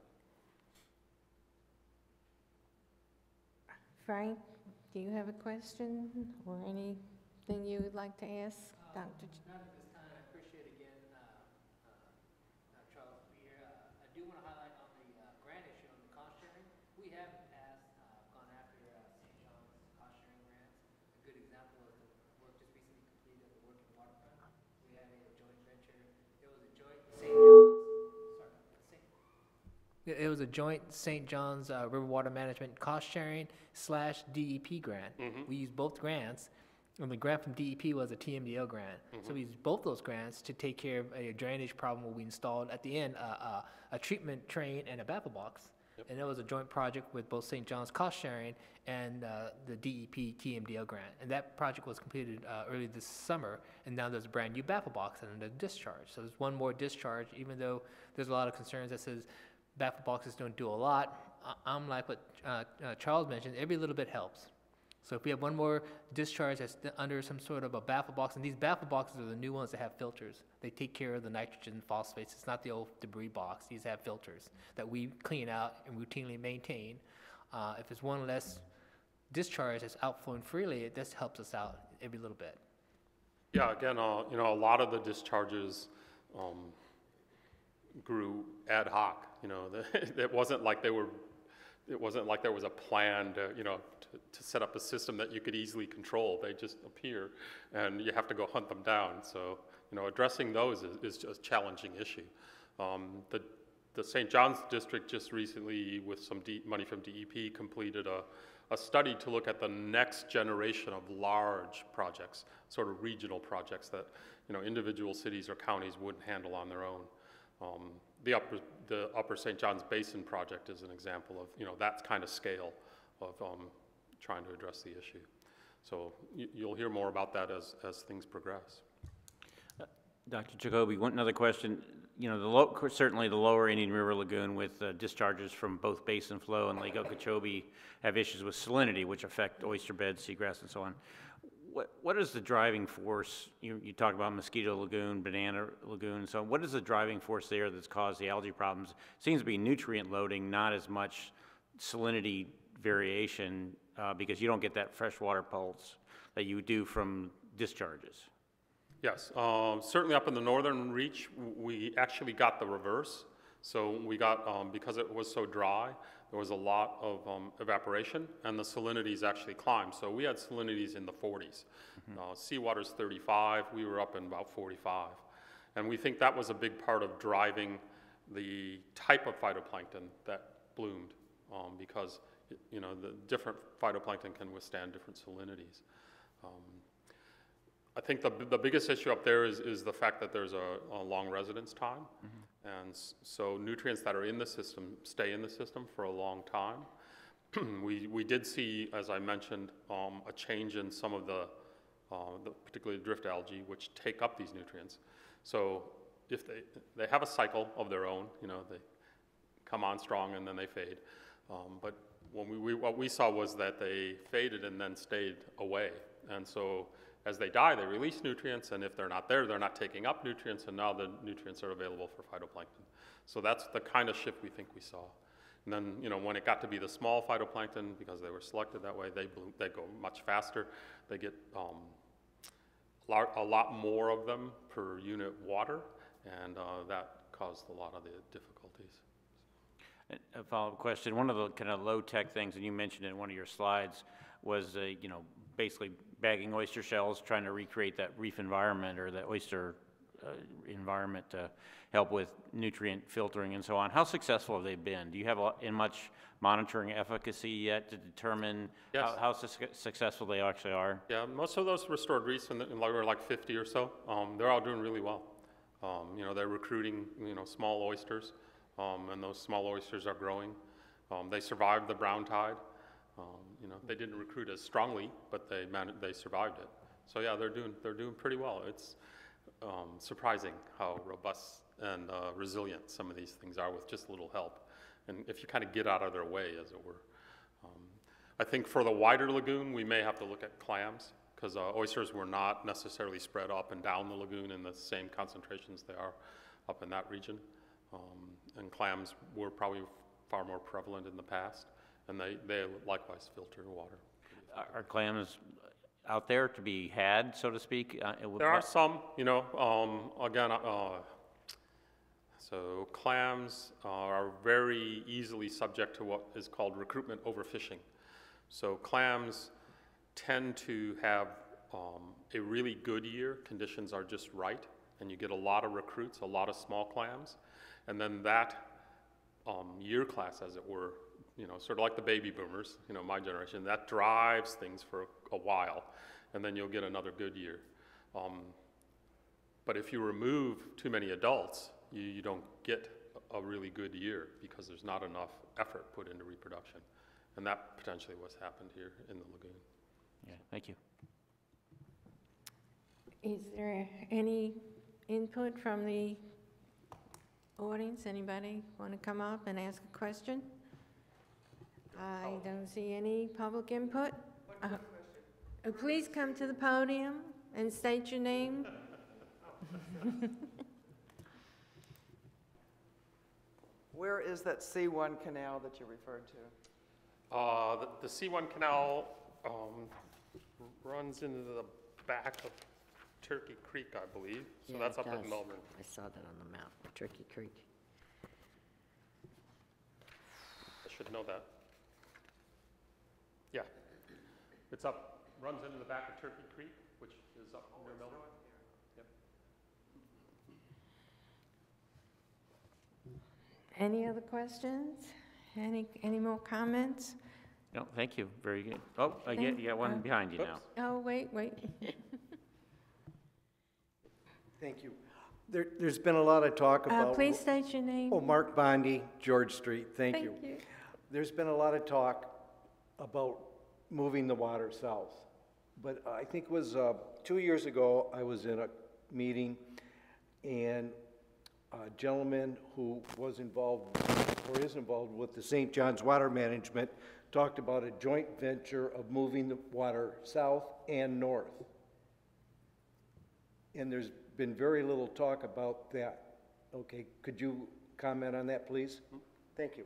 Frank, do you have a question or anything you would like to ask Doctor Ch- Not at this time. I appreciate again, uh, uh, Doctor Charles, for being here. Uh, I do want to highlight on the uh, grant issue on the cost sharing. We have in the past uh, gone after uh, Saint John's cost It it was a joint Saint John's uh, River Water Management cost sharing slash D E P grant. We used both grants, and the grant from D E P was a T M D L grant. So we used both those grants to take care of a drainage problem where we installed at the end uh, uh, a treatment train and a baffle box. Yep. And it was a joint project with both Saint John's cost sharing and uh, the D E P T M D L grant. And that project was completed uh, early this summer, and now there's a brand new baffle box and a discharge. So there's one more discharge, even though there's a lot of concerns that says baffle boxes don't do a lot. I- I'm like what uh, uh, Charles mentioned, every little bit helps. So if we have one more discharge that's th- under some sort of a baffle box, and these baffle boxes are the new ones that have filters. They take care of the nitrogen phosphates. It's not the old debris box. These have filters that we clean out and routinely maintain. Uh, if it's one less discharge that's outflowing freely, it just helps us out every little bit. Yeah, again, uh, you know, a lot of the discharges um, grew ad hoc. You know, the, it wasn't like they were, it wasn't like there was a plan to, you know, to, to set up a system that you could easily control. They just appear, and you have to go hunt them down. So, you know, addressing those is, is just a challenging issue. Um, the the Saint John's district just recently, with some D, money from D E P, completed a a study to look at the next generation of large projects, sort of regional projects that, you know, individual cities or counties wouldn't handle on their own. Um, the upper, the Upper Saint John's Basin project is an example of, you know, that kind of scale of um, trying to address the issue. So you, you'll hear more about that as, as things progress. Doctor Jacoby, one another question. You know, the low, certainly the lower Indian River Lagoon with uh, discharges from both basin flow and Lake Okeechobee have issues with salinity, which affect oyster beds, seagrass, and so on. What, what is the driving force? You, you talk about Mosquito Lagoon, Banana Lagoon, and so on. What is the driving force there that's caused the algae problems? Seems to be nutrient loading, not as much salinity variation, uh, because you don't get that freshwater pulse that you do from discharges. Yes, um, certainly up in the northern reach, w- we actually got the reverse. So we got, um, because it was so dry, there was a lot of um, evaporation, and the salinities actually climbed. So we had salinities in the forties. Mm-hmm. Uh, seawater's thirty-five, we were up in about forty-five. And we think that was a big part of driving the type of phytoplankton that bloomed, um, because, you know, the different phytoplankton can withstand different salinities. Um, I think the, the biggest issue up there is, is the fact that there's a, a long residence time. Mm-hmm. And s- so nutrients that are in the system stay in the system for a long time. we, we did see, as I mentioned, um, a change in some of the, uh, the, particularly drift algae, which take up these nutrients. So if they, they have a cycle of their own, you know, they come on strong and then they fade. Um, but when we, we, what we saw was that they faded and then stayed away. And so as they die, they release nutrients, and if they're not there, they're not taking up nutrients, and now the nutrients are available for phytoplankton. So that's the kind of shift we think we saw. And then, you know, when it got to be the small phytoplankton, because they were selected that way, they bloom, they go much faster. They get um, lar- a lot more of them per unit water, and uh, that caused a lot of the difficulties. A follow-up question. One of the kind of low-tech things, and you mentioned it in one of your slides, was, uh, you know, basically bagging oyster shells, trying to recreate that reef environment or that oyster uh, environment to help with nutrient filtering and so on. How successful have they been? Do you have a, in much monitoring efficacy yet to determine Yes. how, how su- successful they actually are? Yeah, most of those restored reefs, and we're like fifty or so, um, they're all doing really well. Um, you know, they're recruiting, you know, small oysters, um, and those small oysters are growing. Um, they survived the brown tide. Um, you know, they didn't recruit as strongly, but they managed, they survived it. So yeah, they're doing they're doing pretty well. It's um, surprising how robust and uh, resilient some of these things are with just a little help, and if you kind of get out of their way, as it were. Um, I think for the wider lagoon, we may have to look at clams, because uh, oysters were not necessarily spread up and down the lagoon in the same concentrations they are up in that region, um, and clams were probably far more prevalent in the past. And they, they likewise filter water. Are, are clams out there to be had, so to speak? Uh, it would- There are some, you know, um, again, uh, so clams are very easily subject to what is called recruitment overfishing. So clams tend to have um, a really good year, conditions are just right, and you get a lot of recruits, a lot of small clams, and then that um, year class, as it were, you know, sort of like the baby boomers, you know, my generation, that drives things for a while, and then you'll get another good year. Um, but if you remove too many adults, you, you don't get a really good year because there's not enough effort put into reproduction. And that potentially what's happened here in the lagoon. Yeah, thank you. Is there any input from the audience? Anybody want to come up and ask a question? I don't see any public input. Uh, uh, Please come to the podium and state your name. Where is that C one canal that you referred to? Uh, the, the C one canal um, runs into the back of Turkey Creek, I believe. So Yeah, that's it up at does. Melbourne. I saw that on the map, Turkey Creek. I should know that. Yeah. It's up, runs into the back of Turkey Creek, which is up near Melbourne. Yep. Any other questions? Any, any more comments? No, thank you, very good. Oh, I get, you got one Thank- behind you now. Oh, wait, wait. Thank you. There, there's been a lot of talk Uh, about. Please state your name. Oh, Mark Bondi, George Street, thank you. Thank you. There's been a lot of talk about moving the water south. But I think it was uh, two years ago, I was in a meeting, and a gentleman who was involved, or is involved with the Saint John's Water Management, talked about a joint venture of moving the water south and north. And there's been very little talk about that. Okay, could you comment on that, please? Thank you.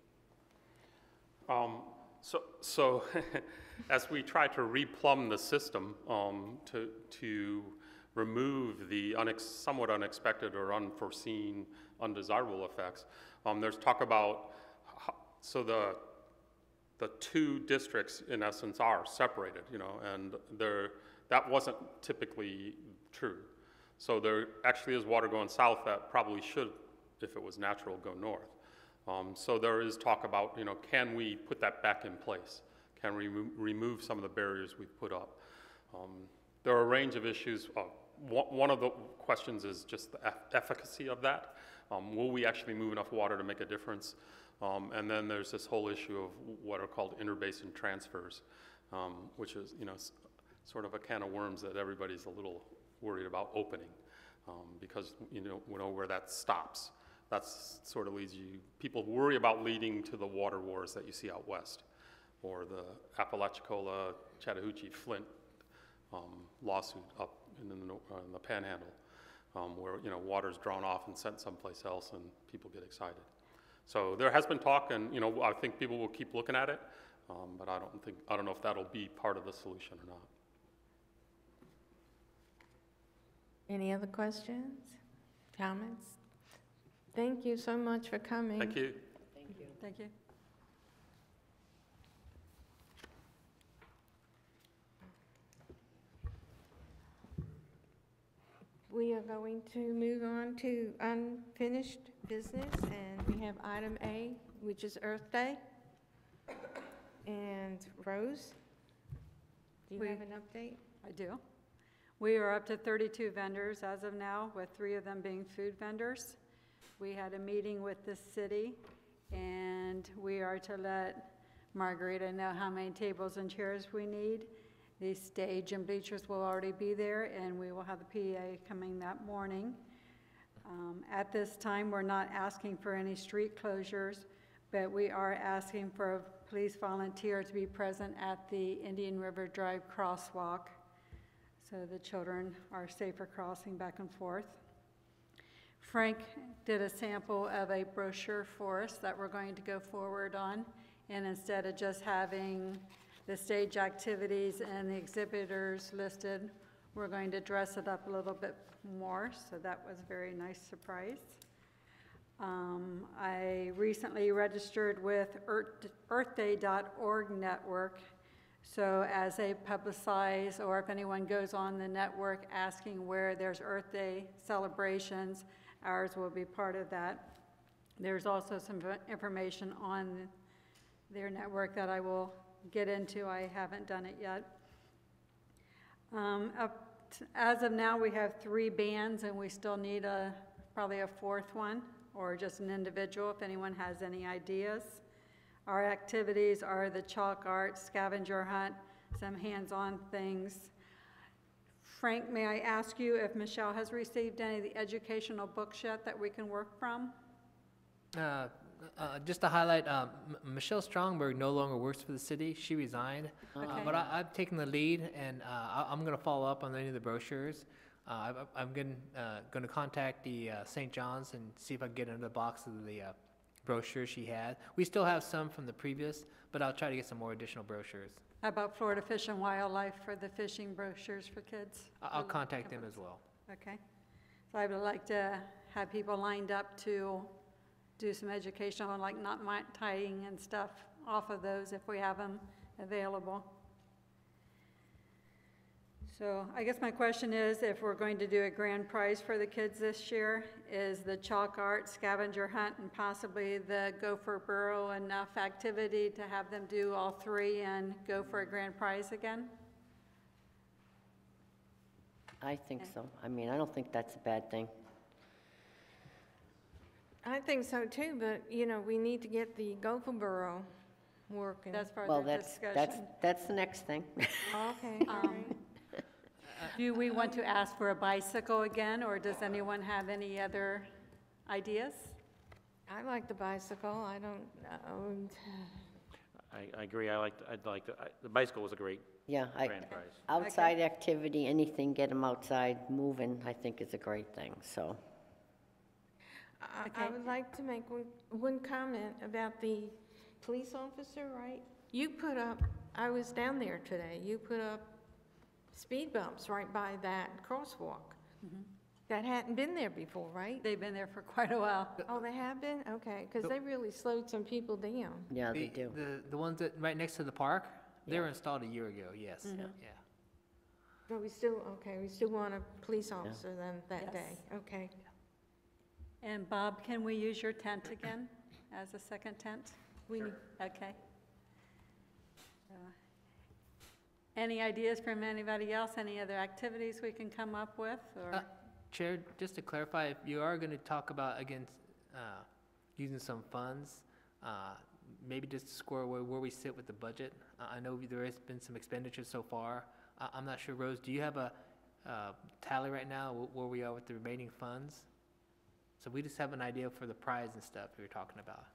Um, so, so as we try to replumb the system um, to, to remove the unex somewhat unexpected or unforeseen undesirable effects, um, there's talk about, how, so the, the two districts in essence are separated, you know, and there, that wasn't typically true. So there actually is water going south that probably should, if it was natural, go north. Um, so there is talk about, you know, can we put that back in place? Can we remo remove some of the barriers we've put up? Um, there are a range of issues. Uh, one, one of the questions is just the eff efficacy of that. Um, will we actually move enough water to make a difference? Um, and then there's this whole issue of what are called interbasin transfers, um, which is, you know, s sort of a can of worms that everybody's a little worried about opening, um, because you know, we know where that stops. That's sort of leads you, people worry about leading to the water wars that you see out west, or the Apalachicola, Chattahoochee, Flint um, lawsuit up in the, uh, in the Panhandle, um, where you know water's drawn off and sent someplace else, and people get excited. So there has been talk, and you know I think people will keep looking at it, um, but I don't think I don't know if that'll be part of the solution or not. Any other questions, comments? Thank you so much for coming. Thank you. Thank you. We are going to move on to unfinished business, and we have item A, which is Earth Day. And Rose, do you We- have an update? I do. We are up to thirty-two vendors as of now, with three of them being food vendors. We had a meeting with the city, and we are to let Margarita know how many tables and chairs we need. The stage and bleachers will already be there, and we will have the P A coming that morning. Um, At this time, we're not asking for any street closures, but we are asking for a police volunteer to be present at the Indian River Drive crosswalk, so the children are safer crossing back and forth. Frank did a sample of a brochure for us that we're going to go forward on, and instead of just having the stage activities and the exhibitors listed, we're going to dress it up a little bit more, so that was a very nice surprise. Um, I recently registered with earth day dot org network, so as they publicize, or if anyone goes on the network asking where there's Earth Day celebrations, ours will be part of that. There's also some information on their network that I will get into. I haven't done it yet. Um, up to, as of now, we have three bands, and we still need a probably a fourth one, or just an individual if anyone has any ideas. Our activities are the chalk art, scavenger hunt, some hands-on things. Frank, may I ask you if Michelle has received any of the educational books yet that we can work from? Uh, uh, just to highlight, um, M- Michelle Strongberg no longer works for the city. She resigned. Uh, Okay. but I, I've taken the lead, and uh, I, I'm going to follow up on any of the brochures. Uh, I, I'm going uh, to contact the uh, Saint John's and see if I can get another box of the uh, brochures she had. We still have some from the previous, but I'll try to get some more additional brochures. How about Florida Fish and Wildlife for the fishing brochures for kids? I- I'll contact them as well. Okay. So I would like to have people lined up to do some educational, like knot mi- tying and stuff off of those if we have them available. So I guess my question is, if we're going to do a grand prize for the kids this year, is the chalk art, scavenger hunt, and possibly the gopher burrow enough activity to have them do all three and go for a grand prize again? I think so. I mean, I don't think that's a bad thing. I think so too, but, you know, we need to get the gopher burrow working. That's part Well, of the that's, discussion. that's, that's the next thing. Okay, all Um, right. Do we want to ask for a bicycle again, or does anyone have any other ideas? I like the bicycle, I don't, um, I, I agree, I like, I'd like, the, I- the bicycle was a great Yeah, I, grand prize. outside activity, anything, get them outside moving, I think is a great thing, so. I, I Okay. would like to make one, one comment about the police officer, right? You put up, I was down there today, you put up speed bumps right by that crosswalk. That hadn't been there before, right? They've been there for quite a while. Oh, they have been? Okay, because they really slowed some people down. Yeah, they The, do. the, the ones that right next to the park, they were installed a year ago, yes. Mm-hmm. Yeah. But we still, okay, we still want a police officer then that Yes. day, okay. And Bob, can we use your tent again as a second tent? We need- Okay. Uh, Any ideas from anybody else? Any other activities we can come up with, or? Uh, Chair, just to clarify, if you are going to talk about, again, uh, using some funds, uh, maybe just to score where, where we sit with the budget. Uh, I know there has been some expenditures so far. I, I'm not sure, Rose, do you have a uh, tally right now wh- where we are with the remaining funds? So we just have an idea for the prize and stuff we were talking about.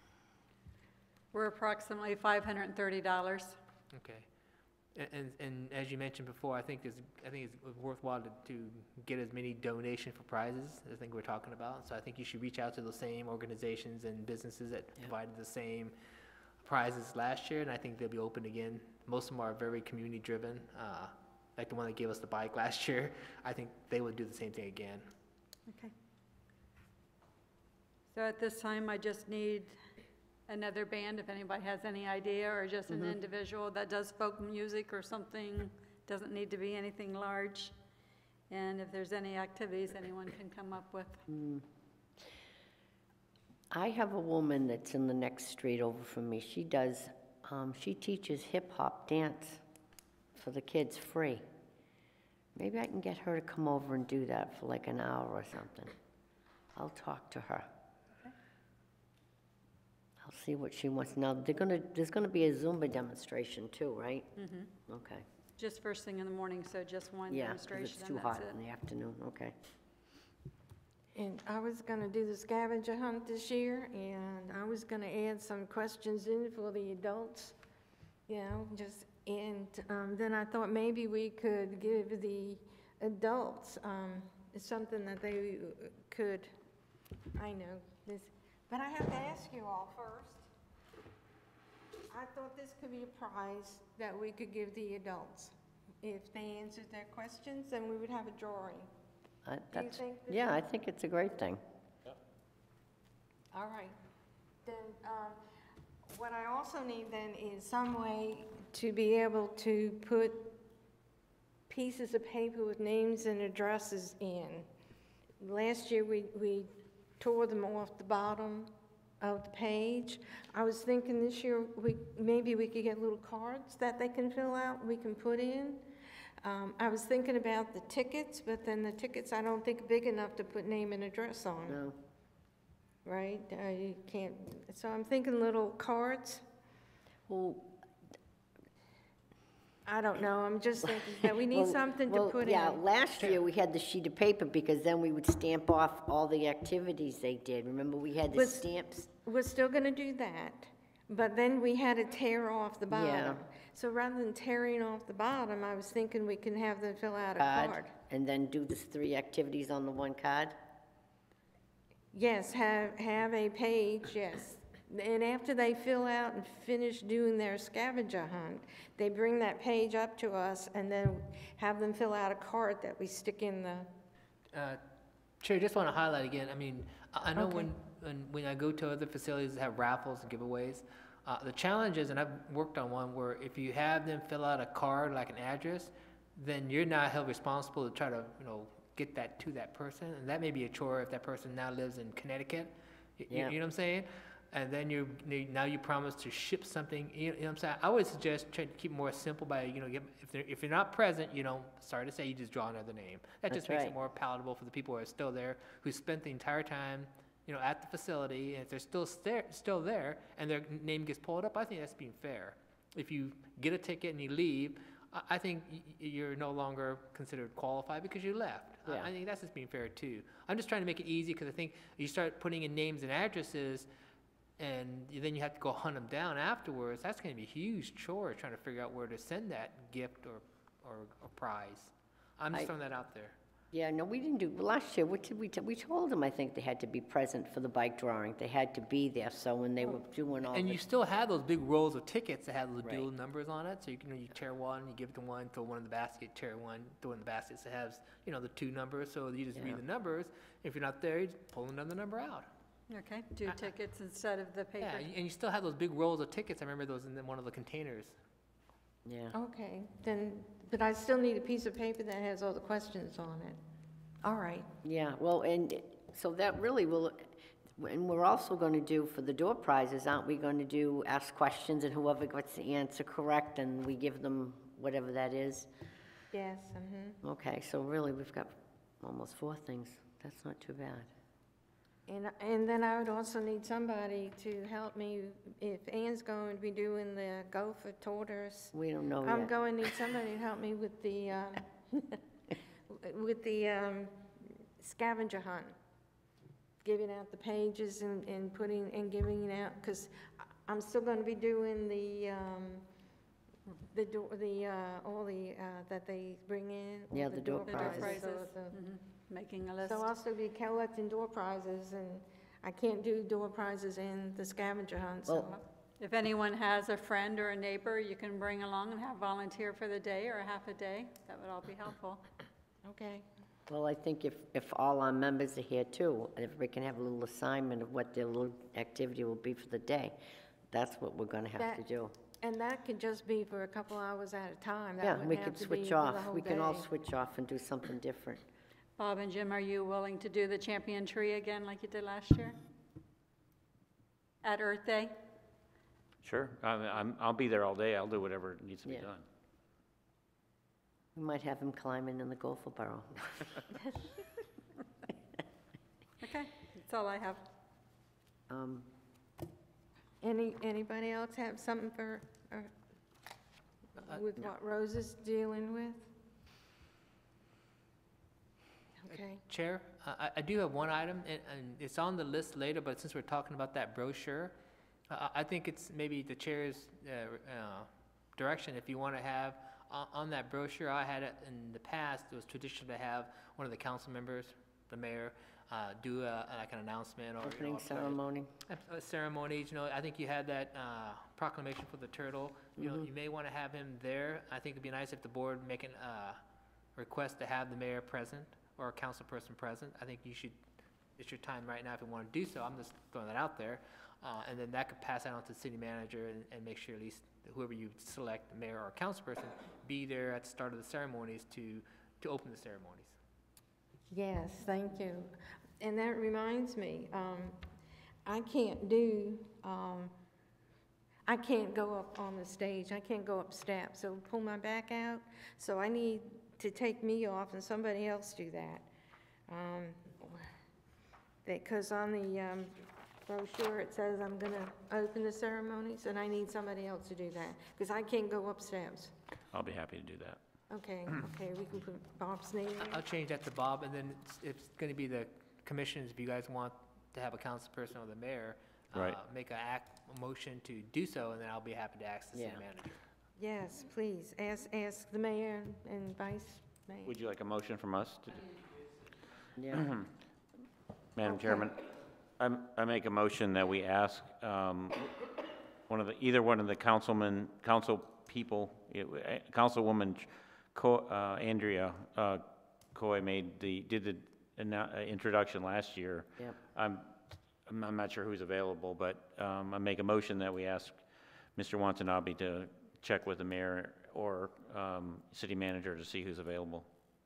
We're approximately five hundred and thirty dollars. Okay. And, and, and as you mentioned before, I think it's, I think it's worthwhile to, to get as many donations for prizes as I think we're talking about. So I think you should reach out to those same organizations and businesses that provided the same prizes last year, and I think they'll be open again. Most of them are very community-driven, uh, like the one that gave us the bike last year. I think they would do the same thing again. Okay. So at this time, I just need another band, if anybody has any idea, or just an individual that does folk music or something, doesn't need to be anything large. And if there's any activities anyone can come up with. I have a woman that's in the next street over from me. She does, um, she teaches hip-hop dance for the kids free. Maybe I can get her to come over and do that for like an hour or something. I'll talk to her. I'll see what she wants. Now, they're gonna, there's gonna be a Zumba demonstration too, right? Mm-hmm. Okay. Just first thing in the morning, so just one Yeah, 'cause demonstration, it's too and hot that's it. in the afternoon, okay. And I was gonna do the scavenger hunt this year, and I was gonna add some questions in for the adults, you know, just, and, um, then I thought maybe we could give the adults, um, something that they could, I know, this, but I have to ask you all first. I thought this could be a prize that we could give the adults. If they answered their questions, then we would have a drawing. Uh, Do you That's, think this yeah, is- I think it's a great thing. All right. Then, um, what I also need then is some way to be able to put pieces of paper with names and addresses in. Last year, we, we tore them off the bottom of the page. I was thinking this year, we, maybe we could get little cards that they can fill out, we can put in. Um, I was thinking about the tickets, but then the tickets I don't think are big enough to put name and address on. No. Right? Uh, you can't, so I'm thinking little cards. Well, I don't know, I'm just thinking that we need well- something to well, put yeah, in. last year we had the sheet of paper because then we would stamp off all the activities they did. Remember, we had the Was- stamps? We're still gonna do that, but then we had to tear off the Yeah. bottom. So rather than tearing off the bottom, I was thinking we can have them fill out a Card, card. and then do the three activities on the one card? Yes, have, have a page, yes. And after they fill out and finish doing their scavenger hunt, they bring that page up to us and then have them fill out a card that we stick in the, Uh, Chair, just want to highlight again, I mean, I I know Okay. when, when, when I go to other facilities that have raffles and giveaways, uh, the challenge is, and I've worked on one, where if you have them fill out a card, like an address, then you're not held responsible to try to, you know, get that to that person, and that may be a chore if that person now lives in Connecticut, y- y- Yeah. you know what I'm saying? And then you, you- now you promise to ship something, you know you know what I'm saying? I would suggest trying to keep it more simple by, you know, give- if they're, if you're not present, you don't, sorry to say, you just draw another name. That That's just makes it right. more palatable for the people who are still there, who spent the entire time, you know, at the facility, and if they're still there, still there, and their name gets pulled up, I think that's being fair. If you get a ticket and you leave, I, I think y- y- you're no longer considered qualified because you left. I- Yeah. I think that's just being fair too. I'm just trying to make it easy, because I think you start putting in names and addresses, and then you have to go hunt them down afterwards. That's gonna be a huge chore, trying to figure out where to send that gift or, or, or prize. I'm just I- throwing that out there. Yeah, no, we didn't do, last year, what did we, t- we told them, I think, they had to be present for the bike drawing. They had to be there, so when they were doing all And you the, still have those big rolls of tickets that have the dual Right. numbers on it, so you can, you tear one, you give it to one, throw one in the basket, tear one, throw it in the basket, so it has, you know, the two numbers, so you just Yeah. read the numbers. If you're not there, you just pull another number out. Okay, do tickets instead of the paper. Yeah, and and you still have those big rolls of tickets, I remember those in the- one of the containers. yeah. okay, then, but I still need a piece of paper that has all the questions on it. All right, Yeah, well, and so that really will, and we're also going to do, for the door prizes, aren't we going to do, ask questions, and whoever gets the answer correct, and we give them whatever that is? yes, mm-hmm. Okay, so really, we've got almost four things. That's not too bad. And, and then I would also need somebody to help me, if Ann's going to be doing the Go for Tortoise, We don't know I'm yet. going to need somebody to help me with the, um, with the um, scavenger hunt. Giving out the pages and, and putting, and giving it out, because I'm still going to be doing the, um, the, door- the, uh, all the, uh, that they bring in. all Yeah, the door The door prizes. prizes, So the- mhm, making a list. So I'll still be collecting door prizes, and I can't do door prizes in the scavenger hunt, so. Well- If anyone has a friend or a neighbor you can bring along and have volunteer for the day or a half a day, that would all be helpful. Okay, Well, I think if, if all our members are here too, and if we can have a little assignment of what their little activity will be for the day, that's what we're gonna have to That- do. and that could just be for a couple hours at a time. That Yeah, wouldn't we have could to be switch for the off. whole We can all day. switch off and do something different. Bob and Jim, are you willing to do the champion tree again like you did last year? At Earth Day? Sure, I'm, I'm, I'll be there all day, I'll do whatever needs to be Yeah. done. We might have him climbing in the gopher barrel. Okay, that's all I have. Um, Any, anybody else have something for, or Uh, with what Rose is dealing with? Okay, Chair, I, I do have one item, and, and it's on the list later, but since we're talking about that brochure, uh, I think it's maybe the chair's, uh, uh, direction, if you want to have, on, on that brochure, I had it in the past, it was traditional to have one of the council members, the mayor, uh, do a, like an announcement or. you know, Opening a pledge. ceremony. Uh, ceremonies, you know, I think you had that uh, proclamation for the turtle. You know, you may want to have him there. I think it'd be nice if the board make an uh, request to have the mayor present or a council person present. I think you should, it's your time right now if you want to do so. I'm just throwing that out there. Uh, And then that could pass that on to the city manager and, and make sure at least whoever you select, the mayor or council person, be there at the start of the ceremonies to, to open the ceremonies. yes, thank you. and that reminds me, um, I can't do, um, I can't go up on the stage, I can't go up steps, so pull my back out, so I need to take me off and somebody else do that. Um, Because on the um, brochure, it says I'm gonna open the ceremonies, and I need somebody else to do that, because I can't go up steps. I'll be happy to do that. Okay, okay, we can put Bob's name I'll in. change that to Bob, and then it's, it's gonna be the commissions, if you guys want to have a council person or the mayor, uh, Right. make a act, a motion to do so, and then I'll be happy to ask the city Yeah. manager. Yes, please, ask, ask the mayor and vice mayor. Would you like a motion from us? to- Yeah. Madam Okay. Chairman, I'm- I make a motion that we ask um, one of the, either one of the councilmen, council people, it- uh, Councilwoman Co- uh, Andrea uh, Coy made the, did the annou- uh, introduction last year. Yep. I'm, I'm I'm not sure who's available, but um, I make a motion that we ask Mister Watanabe to check with the mayor or um, city manager to see who's available.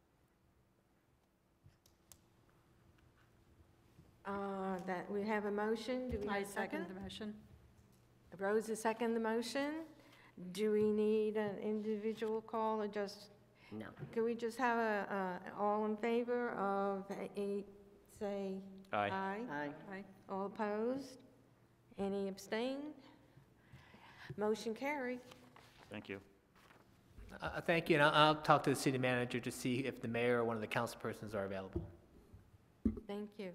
Uh, That, we have a motion, do we have I a second? second the motion. Rose is second the motion. Do we need an individual call, or just, No. can we just have a, a, all in favor of eight, say Aye. aye? Aye. Aye. All opposed? Any abstain? Motion carried. Thank you. Uh, thank you, and I'll, I'll talk to the city manager to see if the mayor or one of the council persons are available. Thank you.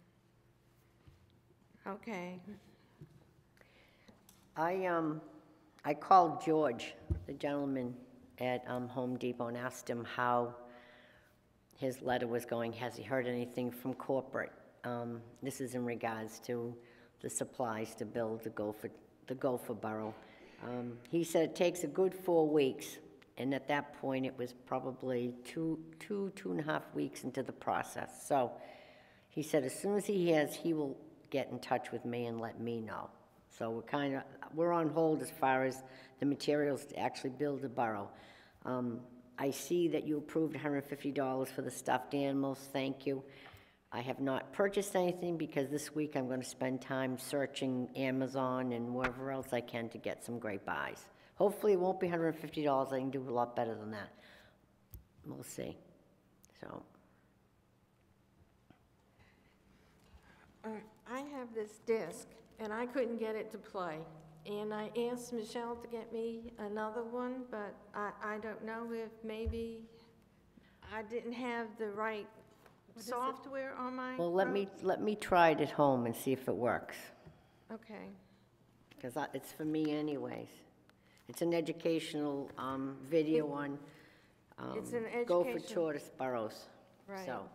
Okay. I, um, I called George, the gentleman at um, Home Depot, and asked him how his letter was going. Has he heard anything from corporate? Um, This is in regards to the supplies to build the Gopher, the Gopher Barrel. Um, He said it takes a good four weeks, and at that point, it was probably two, two, two and a half weeks into the process. So he said as soon as he has, he will get in touch with me and let me know. So we're kind of, we're on hold as far as the materials to actually build the burrow. Um, I see that you approved one hundred fifty dollars for the stuffed animals, thank you. I have not purchased anything because this week I'm gonna spend time searching Amazon and wherever else I can to get some great buys. Hopefully it won't be one hundred fifty dollars, I can do a lot better than that. We'll see, so. Uh, I have this disc, and I couldn't get it to play. And I asked Michelle to get me another one, but I, I don't know if maybe I didn't have the right software on my. Well, let me, let me try it at home and see if it works, Okay, because it's for me anyways. It's an educational um, video on um, It's an Gopher education- tortoise burrows. Right. So,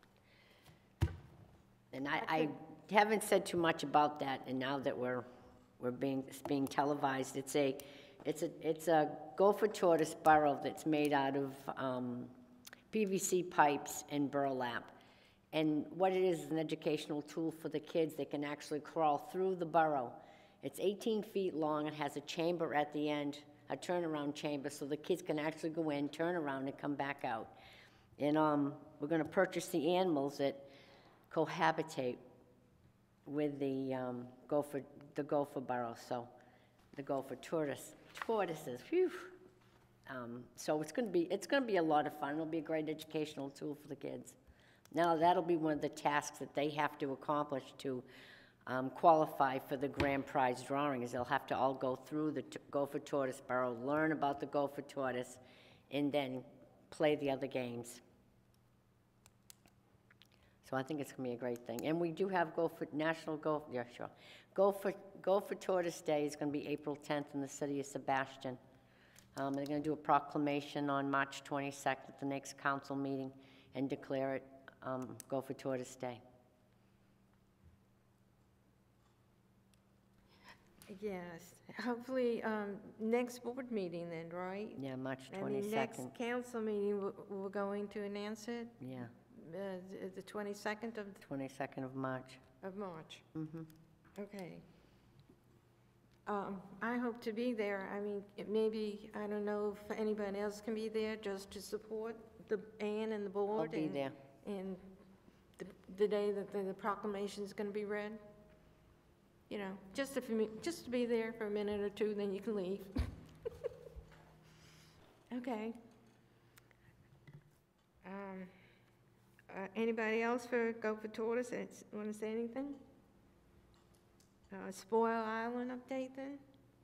and I, I I could- haven't said too much about that, and now that we're, we're being, it's being televised, it's a, it's a, it's a Gopher tortoise burrow that's made out of um, P V C pipes and burlap. And what it is is an educational tool for the kids. They can actually crawl through the burrow. It's eighteen feet long. It has a chamber at the end, a turnaround chamber, so the kids can actually go in, turn around, and come back out. And um, we're going to purchase the animals that cohabitate with the um, gopher, the gopher burrow, so the gopher tortoise, tortoises, phew. Um, so it's going to be, it's going to be a lot of fun. It'll be a great educational tool for the kids. Now, that'll be one of the tasks that they have to accomplish to um, qualify for the grand prize drawing, is they'll have to all go through the t- gopher tortoise burrow, learn about the gopher tortoise, and then play the other games. So I think it's going to be a great thing. And we do have Gopher, National Gopher, yeah, sure. Gopher, Gopher Tortoise Day is going to be April tenth in the city of Sebastian. Um, they're going to do a proclamation on March twenty-second at the next council meeting and declare it um, Gopher Tortoise Day. yes. Hopefully, um, next board meeting then, right? Yeah, March And the twenty-second. next council meeting, we're- we're going to announce it, Yeah, uh, the twenty-second of, twenty-second of March. of March. Mm-hmm. Okay. Um, I hope to be there. I mean, it maybe, I don't know if anyone else can be there just to support the, Ann and the board. I'll be and- there. And the, the day that the, the proclamation is going to be read? You know, just if you, just to be there for a minute or two, then you can leave. Okay. Um, uh, anybody else for Go for Tortoise? Want to say anything? Uh, Spoil Island update then?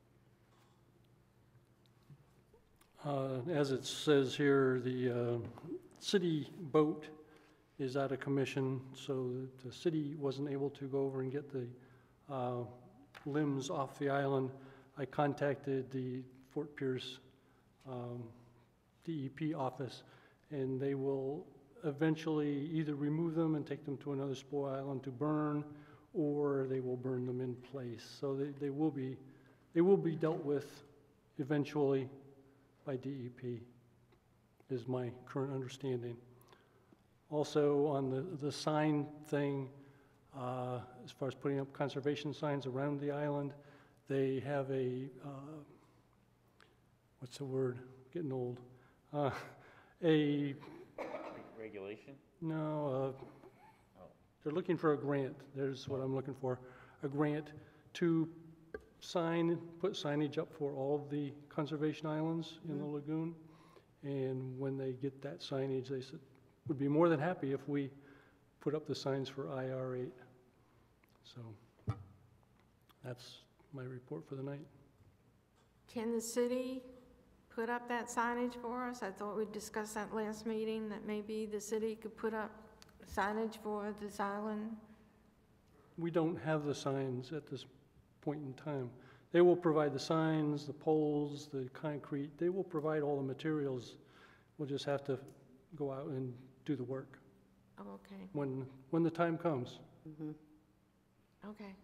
Uh, As it says here, the uh, city boat is out of commission, so the city wasn't able to go over and get the uh, limbs off the island. I contacted the Fort Pierce um, D E P office, and they will eventually either remove them and take them to another spoil island to burn, or they will burn them in place. So they, they will be they will be dealt with eventually by D E P, is my current understanding. Also, on the, the sign thing, uh, as far as putting up conservation signs around the island, they have a, uh, what's the word, getting old, uh, a, Regulation? no, uh, they're looking for a grant, there's what I'm looking for, a grant to sign, put signage up for all of the conservation islands in the lagoon. And when they get that signage, they said, would be more than happy if we put up the signs for I R eight. So that's my report for the night. Can the city put up that signage for us? I thought we discussed that last meeting, that maybe the city could put up signage for this island. We don't have the signs at this point in time. They will provide the signs, the poles, the concrete. They will provide all the materials. We'll just have to go out and do the work Oh, okay, when, when the time comes. Mm-hmm. okay.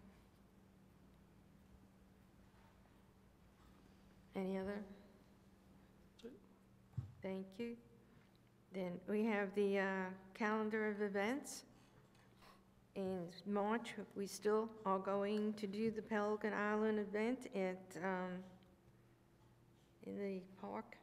Any other? Thank you. Then we have the uh, calendar of events. In March, we still are going to do the Pelican Island event at, um, in the park.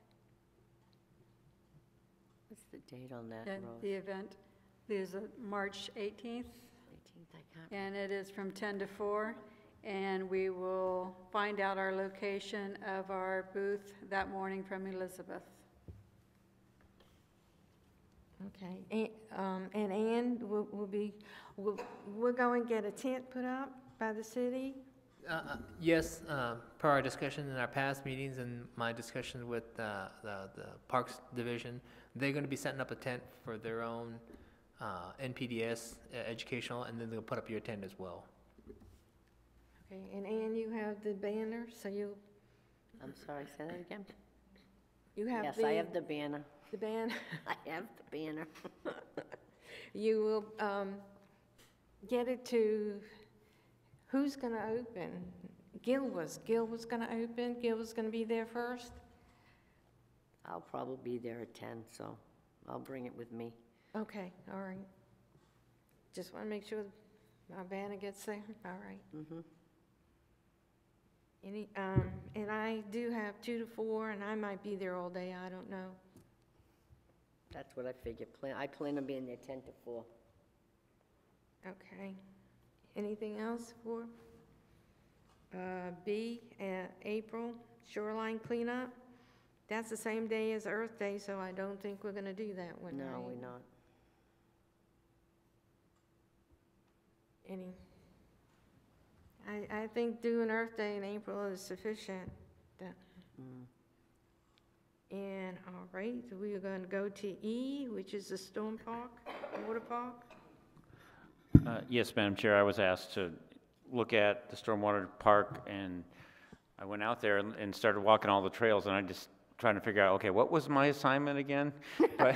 What's the date on that, And Rose? the event is uh, March eighteenth, eighteenth, I can't. and it is from ten to four. And we will find out our location of our booth that morning from Elizabeth. Okay, and, um, and Ann will, will be, will, we're going to get a tent put up by the city? Uh, uh, Yes, uh, per our discussion in our past meetings and my discussions with uh, the the Parks Division, they're going to be setting up a tent for their own uh, N P D S uh, educational, and then they'll put up your tent as well. Okay, and Ann, you have the banner, so you, I'm sorry, say that again? you have the... Yes, I have the banner. The banner. I have the banner. You will, um, get it to, who's gonna open? Gil was, Gil was gonna open, Gil was gonna be there first? I'll probably be there at ten, so I'll bring it with me. Okay, all right. Just wanna make sure my banner gets there, all right. Mm-hmm. Any, um, and I do have two to four, and I might be there all day, I don't know. That's what I figure. Plan, I plan on being there ten to four. Okay. Anything else for? Uh, B, uh, April, shoreline cleanup. That's the same day as Earth Day, so I don't think we're gonna do that one, No, right? we're not. Any? I, I think doing Earth Day in April is sufficient. That- Mm. And, all right, we are gonna go to E, which is the storm park, water park. Uh, Yes, Madam Chair, I was asked to look at the stormwater park, and I went out there and and started walking all the trails, and I just trying to figure out, okay, what was my assignment again? But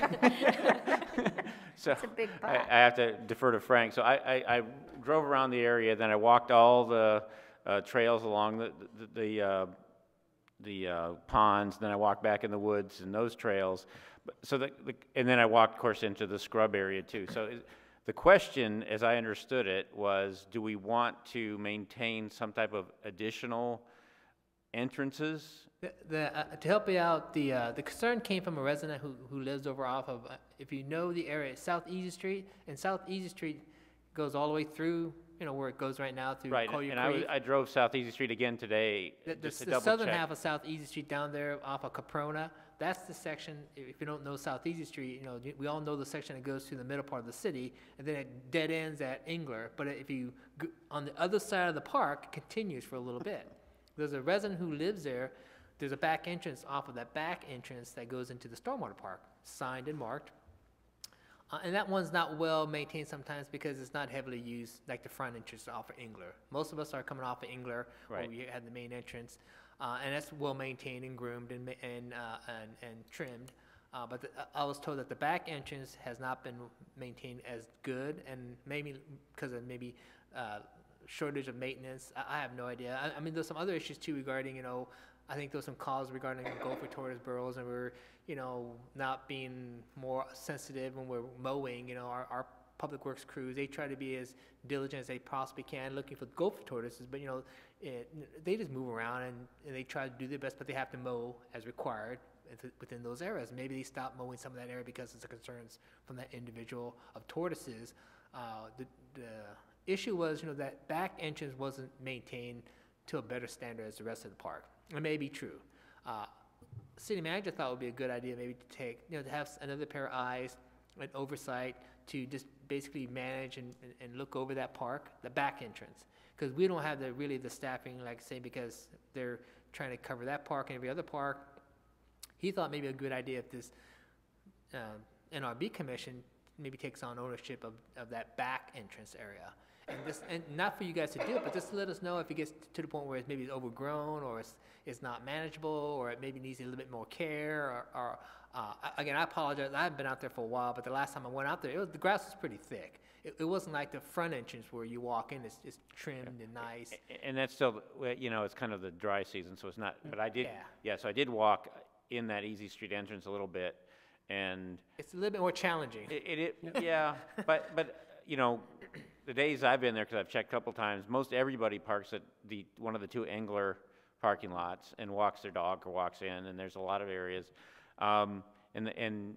so It's a big I, park. I have to defer to Frank. So I, I, I drove around the area, then I walked all the uh, trails along the the, the uh, the uh, ponds, then I walked back in the woods and those trails. But- So the, the, and then I walked, of course, into the scrub area too. So it- the question, as I understood it, was do we want to maintain some type of additional entrances? The, the, uh, to help you out, the, uh, the concern came from a resident who, who lives over off of, uh, if you know the area, South Easy Street, and South Easy Street goes all the way through, you know, where it goes right now through Right, Collier and I, was, Creek. I drove South Easy Street again today, The, the, just to the double southern check. half of South Easy Street down there off of Caprona, that's the section, if you don't know South Easy Street, you know, you- we all know the section that goes through the middle part of the city, and then it dead ends at Engler. But if you, go, on the other side of the park, it continues for a little bit. There's a resident who lives there, there's a back entrance off of that back entrance that goes into the stormwater park, signed and marked. Uh, and that one's not well maintained sometimes because it's not heavily used like the front entrance off of Engler. Most of us are coming off of Engler, Right. where we had the main entrance, uh, and that's well maintained and groomed and ma- and uh, and, and trimmed. Uh, but the, I was told that the back entrance has not been maintained as good, and maybe because of maybe uh, shortage of maintenance. I, I have no idea. I, I mean, there's some other issues too regarding, you know, I think there was some calls regarding gopher tortoise burrows, and we're, you know, not being more sensitive when we're mowing. You know, our, our public works crews, they try to be as diligent as they possibly can looking for gopher tortoises, but, you know, it, they just move around and, and they try to do their best, but they have to mow as required within those areas. Maybe they stop mowing some of that area because of the concerns from that individual of tortoises. Uh, the, the issue was, you know, that back entrance wasn't maintained to a better standard as the rest of the park. It may be true. Uh, city manager thought it would be a good idea maybe to take, you know, to have another pair of eyes and oversight to just basically manage and, and, and look over that park, the back entrance. Because we don't have the really the staffing, like say, because they're trying to cover that park and every other park. He thought maybe a good idea if this uh, N R B commission maybe takes on ownership of, of that back entrance area. And this, and not for you guys to do it, but just to let us know if it gets to the point where it's maybe overgrown, or it's, it's not manageable, or it maybe needs a little bit more care, or, or uh, again, I apologize, I haven't been out there for a while, but the last time I went out there, it was, the grass was pretty thick. It, it wasn't like the front entrance where you walk in, it's, it's trimmed and nice. A- And that's still, well, you know, it's kind of the dry season, so it's not, but I did, Yeah. yeah, so I did walk in that Easy Street entrance a little bit, and It's a little bit more challenging. it, it, it yeah, but, but, you know, the days I've been there, because I've checked a couple times, most everybody parks at the, one of the two Engler parking lots and walks their dog or walks in, and there's a lot of areas. Um, and, and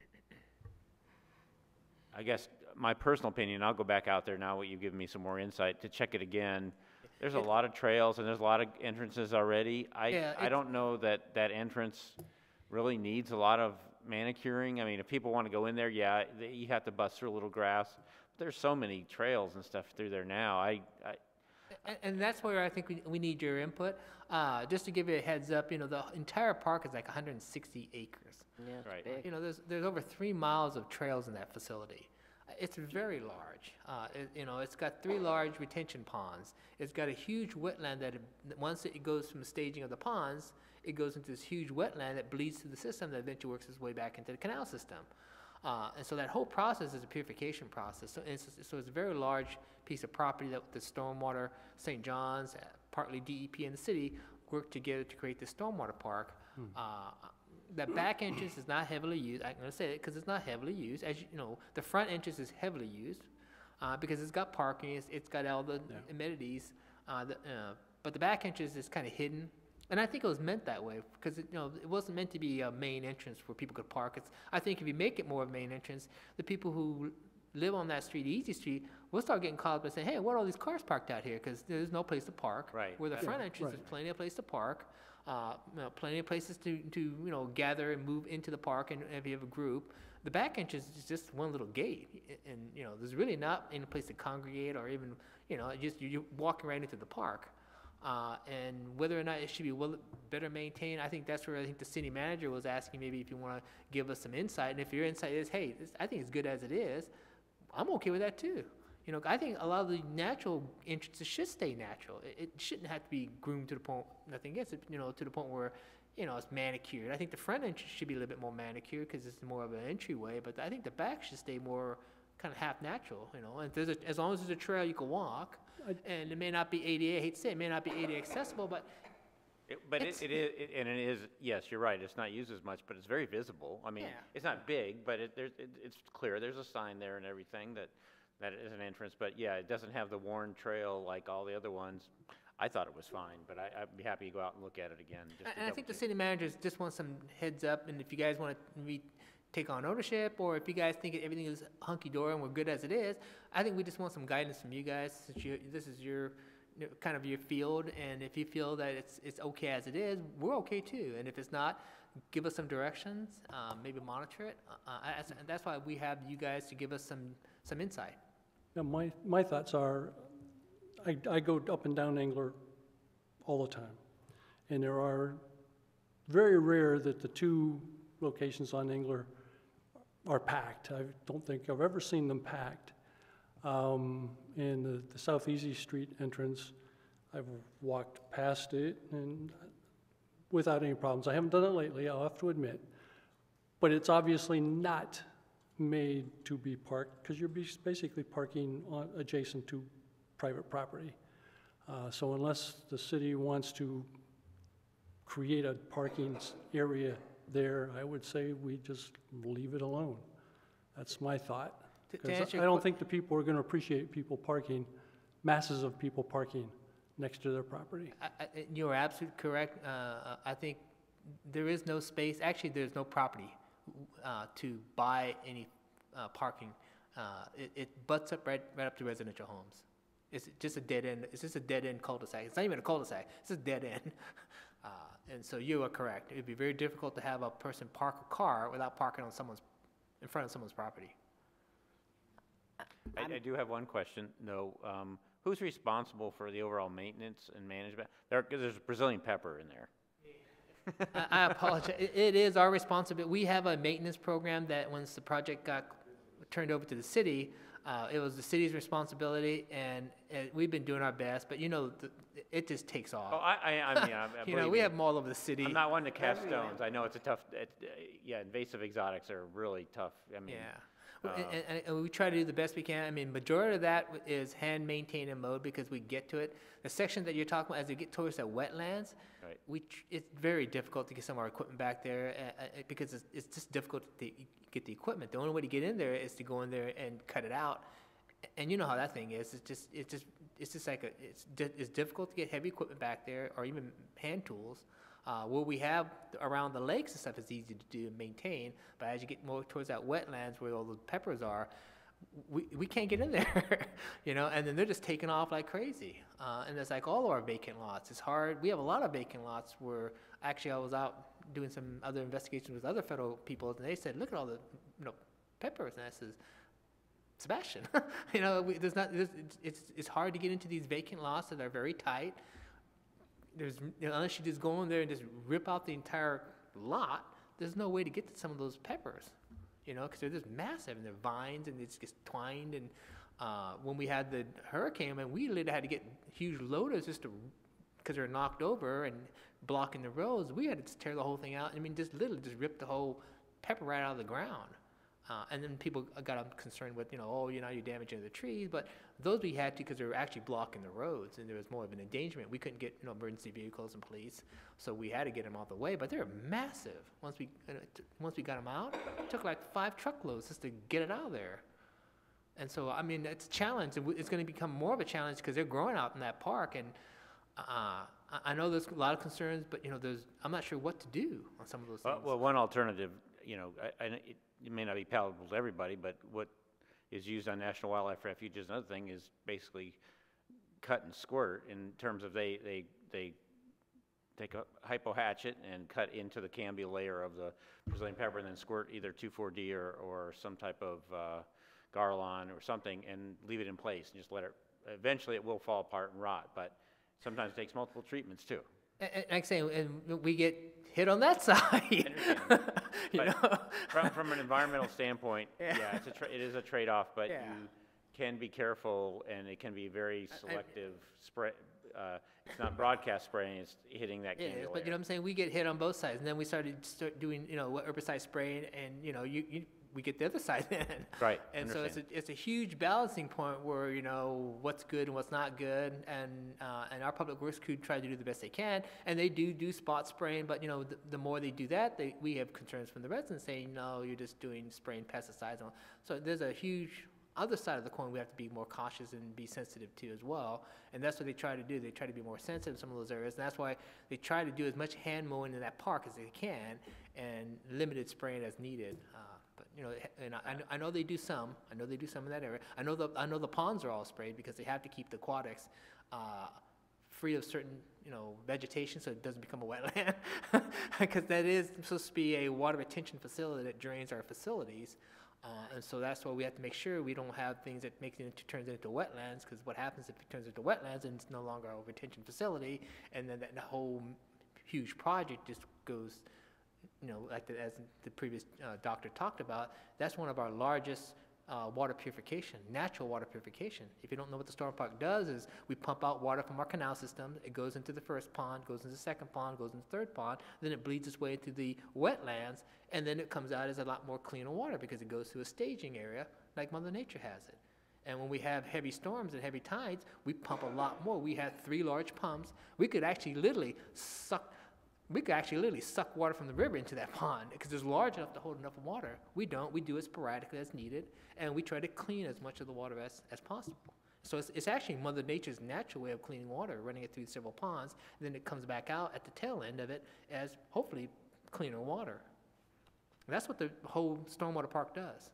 I guess my personal opinion, I'll go back out there now that you've given me some more insight to check it again. There's a lot of trails and there's a lot of entrances already. I, Yeah, I don't know that that entrance really needs a lot of manicuring. I mean, if people want to go in there, yeah, they, you have to bust through a little grass. But there's so many trails and stuff through there now. I, I And, and that's where I think we, we need your input. Uh, just to give you a heads up, you know, the entire park is like one hundred sixty acres. Yeah, it's Right. big. You know, there's, there's over three miles of trails in that facility. It's very large. Uh, it, you know, it's got three large retention ponds. It's got a huge wetland that, it, once it goes from the staging of the ponds, it goes into this huge wetland that bleeds through the system that eventually works its way back into the canal system. Uh, and so that whole process is a purification process. So it's, so it's a very large piece of property that the stormwater, Saint John's, uh, partly D E P and the city worked together to create the stormwater park. Hmm. Uh, the back entrance is not heavily used. I'm going to say it because it's not heavily used. As you, you know, the front entrance is heavily used uh, because it's got parking, it's, it's got all the Yeah. amenities. Uh, the, uh, but the back entrance is kind of hidden. And I think it was meant that way because it, you know, it wasn't meant to be a main entrance where people could park. It's, I think if you make it more of a main entrance, the people who live on that street, Easy Street, will start getting called up and saying, hey, what are all these cars parked out here? Because there's no place to park. Right. Where the Yeah, front entrance, right. there's plenty of place to park, uh, you know, plenty of places to, to, you know, gather and move into the park and if you have a group. The back entrance is just one little gate. And, you know, there's really not any place to congregate or even, you know, just you're walking right into the park. Uh, and whether or not it should be well, better maintained, I think that's where I think the city manager was asking maybe if you want to give us some insight. And if your insight is, hey, this, I think it's good as it is, I'm okay with that too. You know, I think a lot of the natural entrances should stay natural. It, it shouldn't have to be groomed to the point, nothing against it, you know, to the point where, you know, it's manicured. I think the front entrance should be a little bit more manicured because it's more of an entryway, but I think the back should stay more kind of half natural, you know. And if there's a, as long as there's a trail you can walk, I- and it may not be A D A, I hate to say it, it may not be A D A accessible, but It, but it, It's- it is, it, and it is, yes, you're right, it's not used as much, but it's very visible. I mean, Yeah. it's not big, but it, there's, it, it's clear, there's a sign there and everything that, that is an entrance, but yeah, it doesn't have the worn trail like all the other ones. I thought it was fine, but I, I'd be happy to go out and look at it again. Just to And I think the double check. city managers just want some heads up, and if you guys want to re- take on ownership, or if you guys think everything is hunky-dory and we're good as it is, I think we just want some guidance from you guys, since you, this is your, you know, kind of your field, and if you feel that it's, it's okay as it is, we're okay too, and if it's not, give us some directions, um, maybe monitor it. Uh, I- I- and that's why we have you guys to give us some, some insight. Now, my, my thoughts are, I, I go up and down Engler all the time. And there are very rare that the two locations on Engler are packed. I don't think I've ever seen them packed. Um, and the, the South Easy Street entrance, I've walked past it and without any problems. I haven't done it lately, I'll have to admit. But it's obviously not made to be parked, because you're bas- basically parking on, adjacent to private property. Uh, so unless the city wants to create a parking s- area there, I would say we just leave it alone. That's my thought. To- to Because answer I your don't que- think the people are gonna appreciate people parking, masses of people parking next to their property. I, I, you are absolutely correct. Uh, I think there is no space, actually, there's no property uh, to buy any uh, parking. Uh, it, it butts up right, right up to residential homes. It's just a dead end, it's just a dead end cul-de-sac. It's not even a cul-de-sac, it's a dead end. Uh, and so you are correct. It'd be very difficult to have a person park a car without parking on someone's, in front of someone's property. I, I do have one question, though. Um, who's responsible for the overall maintenance and management? There, because there's Brazilian pepper in there. I I apologize. It it is our responsibility. We have a maintenance program that once the project got turned over to the city, uh, it was the city's responsibility, and, and we've been doing our best, but you know, the, it just takes off. Oh, I, I, I mean, I, I You know, believe we me. have them all over the city. I'm not one to cast stones. I know it's a tough, it, uh, yeah, invasive exotics are really tough. I mean, Yeah. Well, uh, And, and, and we try to do the best we can. I mean, majority of that is hand maintained and mowed because we get to it. The section that you're talking about, as you get towards the wetlands, Right. we, tr- it's very difficult to get some of our equipment back there uh, uh, because it's, it's just difficult to get the equipment. The only way to get in there is to go in there and cut it out. And you know how that thing is. It's just, it's just, it's just like a, it's, di- it's difficult to get heavy equipment back there or even hand tools. Uh, what we have around the lakes and stuff is easy to do and maintain, but as you get more towards that wetlands where all the peppers are, we, we can't get in there, you know, and then they're just taking off like crazy. Uh, and it's like all of our vacant lots. It's hard. We have a lot of vacant lots where actually I was out doing some other investigations with other federal people, and they said, look at all the, you know, peppers. And I says, Sebastian, you know, we, there's not, there's, it's, it's, it's hard to get into these vacant lots that are very tight. There's, you know, unless you just go in there and just rip out the entire lot, there's no way to get to some of those peppers, you know, because they're just massive and they're vines and it's just twined. And uh, when we had the hurricane, man, we literally had to get huge loaders just to, because they're knocked over and blocking the roads. We had to just tear the whole thing out. I mean, just literally just rip the whole pepper right out of the ground. Uh, and then people got concerned with, you know, oh, you know, you're damaging the trees. But those we had to because they were actually blocking the roads, and there was more of an endangerment. We couldn't get, you know, emergency vehicles and police, so we had to get them out the way. But they're massive. Once we uh, t- once we got them out, it took like five truckloads just to get it out of there. And so, I mean, it's a challenge. and It's going to become more of a challenge because they're growing out in that park. And uh, I- I know there's a lot of concerns, but you know, there's I'm not sure what to do on some of those well, things. well, one alternative, you know, I, I, it, it may not be palatable to everybody, but what is used on National Wildlife Refuge is another thing is basically cut and squirt in terms of they, they, they take a hypo hatchet and cut into the cambial layer of the Brazilian pepper and then squirt either two four D or, or some type of uh, Garlon or something and leave it in place and just let it, eventually it will fall apart and rot, but sometimes it takes multiple treatments too. And, and like I say, and we get hit on that side. Understand. you But know? from, from an environmental standpoint, Yeah. yeah, it's a tra- it is a trade-off, but Yeah. you can be careful, and it can be very selective spray. Uh, it's not broadcast spraying; it's hitting that It cambial is, but you know layer. what I'm saying? We get hit on both sides, and then we started start doing, you know, what herbicide spraying, and you know, you, you we get the other side then. Right, And so it's understand. a it's a huge balancing point where you know what's good and what's not good, and uh, and our public works crew try to do the best they can, and they do do spot spraying, but you know the, the more they do that, they, we have concerns from the residents saying no, you're just doing spraying pesticides. And all. So there's a huge other side of the coin we have to be more cautious and be sensitive to as well. And that's what they try to do. They try to be more sensitive in some of those areas. And that's why they try to do as much hand mowing in that park as they can and limited spraying as needed. Uh, but, you know, and I, I know they do some. I know they do some in that area. I know the, I know the ponds are all sprayed because they have to keep the aquatics uh, free of certain, you know, vegetation so it doesn't become a wetland. Because that is supposed to be a water retention facility that drains our facilities. Uh, and so that's why we have to make sure we don't have things that make it into, turns into wetlands, because what happens if it turns into wetlands and it's no longer a retention facility, and then that the whole huge project just goes, you know, like the, as the previous uh, doctor talked about, that's one of our largest uh, water purification, natural water purification. If you don't know what the storm park does, is we pump out water from our canal system, it goes into the first pond, goes into the second pond, goes into the third pond, then it bleeds its way into the wetlands, and then it comes out as a lot more cleaner water because it goes through a staging area like Mother Nature has it. And when we have heavy storms and heavy tides, we pump a lot more. We have three large pumps. We could actually literally suck We could actually literally suck water from the river into that pond because it's large enough to hold enough water. We don't. We do it sporadically as needed, and we try to clean as much of the water as, as possible. So it's, it's actually Mother Nature's natural way of cleaning water, running it through several ponds, and then it comes back out at the tail end of it as hopefully cleaner water. And that's what the whole stormwater park does.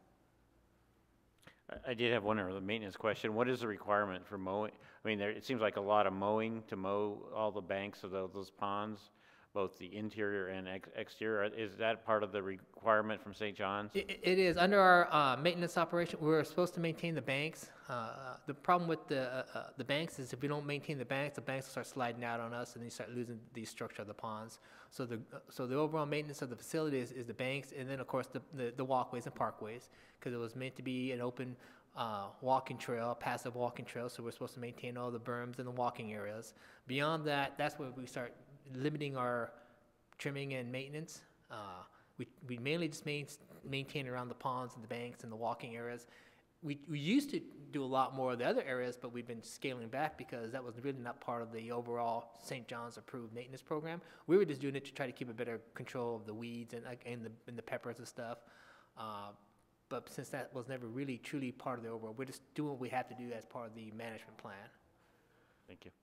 I- I did have one other maintenance question. What is the requirement for mowing? I mean, there, it seems like a lot of mowing to mow all the banks of those, those ponds, both the interior and ex- exterior. Is that part of the requirement from Saint John's? It, it is. Under our uh, maintenance operation, we're supposed to maintain the banks. Uh, the problem with the, uh, uh, the banks is if we don't maintain the banks, the banks will start sliding out on us and then you start losing the structure of the ponds. So the, uh, so the overall maintenance of the facility is, is the banks, and then of course the, the, the walkways and parkways, because it was meant to be an open uh, walking trail, passive walking trail, so we're supposed to maintain all the berms and the walking areas. Beyond that, that's where we start limiting our trimming and maintenance. Uh, we, we mainly just main, maintain around the ponds and the banks and the walking areas. We, we used to do a lot more of the other areas, but we've been scaling back because that was really not part of the overall Saint John's approved maintenance program. We were just doing it to try to keep a better control of the weeds and, and, the, and the peppers and stuff. Uh, but since that was never really truly part of the overall, we're just doing what we have to do as part of the management plan. Thank you.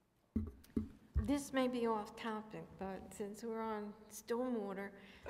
This may be off topic, but since we're on stormwater,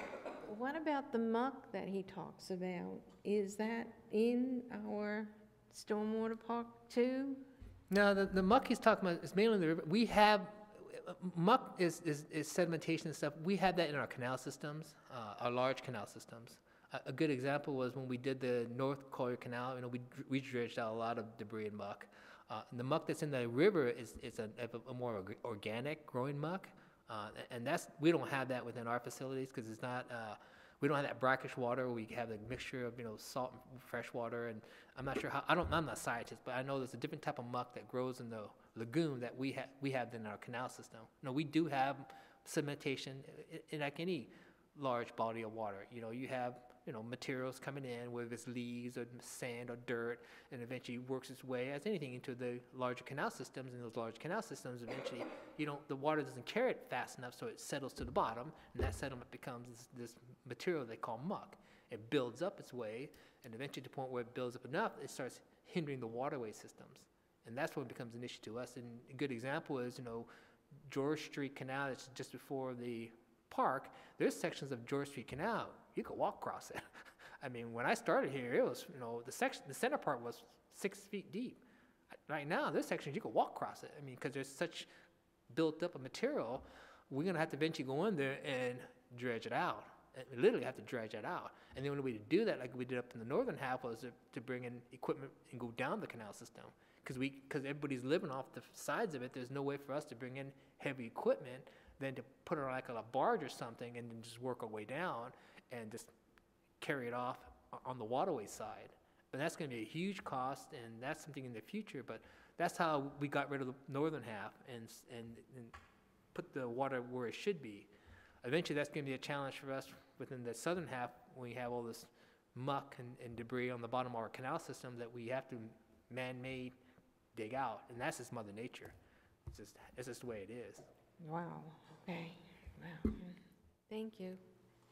what about the muck that he talks about? Is that in our stormwater park too? No, the, the muck he's talking about is mainly in the river. We have, uh, muck is, is, is sedimentation and stuff. We have that in our canal systems, uh, our large canal systems. A, a good example was when we did the North Collier Canal, you know, we, we dredged out a lot of debris and muck. Uh, and the muck that's in the river is, is a, a, a more org- organic growing muck. Uh, and that's, we don't have that within our facilities because it's not, uh, we don't have that brackish water. We have a mixture of, you know, salt and fresh water. And I'm not sure how, I don't, I'm not a scientist, but I know there's a different type of muck that grows in the lagoon that we have, we have in our canal system. You know, we do have sedimentation in, in like any large body of water. You know, you have, you know, materials coming in, whether it's leaves or sand or dirt, and eventually works its way as anything into the larger canal systems. And those large canal systems, eventually, you know, the water doesn't carry it fast enough, so it settles to the bottom, and that settlement becomes this, this material they call muck. It builds up its way, and eventually to the point where it builds up enough, it starts hindering the waterway systems. And that's when it becomes an issue to us. And a good example is, you know, George Street Canal, that's just before the park. There's sections of George Street Canal, you could walk across it. I mean, when I started here, it was, you know, the section, the center part was six feet deep. Right now, there's sections you could walk across it. I mean, because there's such built up a material, we're gonna have to eventually go in there and dredge it out. And we literally have to dredge it out. And the only way to do that, like we did up in the northern half, was to, to bring in equipment and go down the canal system. Because we, because everybody's living off the sides of it, there's no way for us to bring in heavy equipment than to put it on like a barge or something and then just work our way down and just carry it off on the waterway side. But that's going to be a huge cost, and that's something in the future. But that's how we got rid of the northern half and, and, and put the water where it should be. Eventually, that's going to be a challenge for us within the southern half when we have all this muck and, and debris on the bottom of our canal system that we have to man-made dig out, and that's just Mother Nature. It's just, it's just the way it is. Wow, okay, wow. Thank you.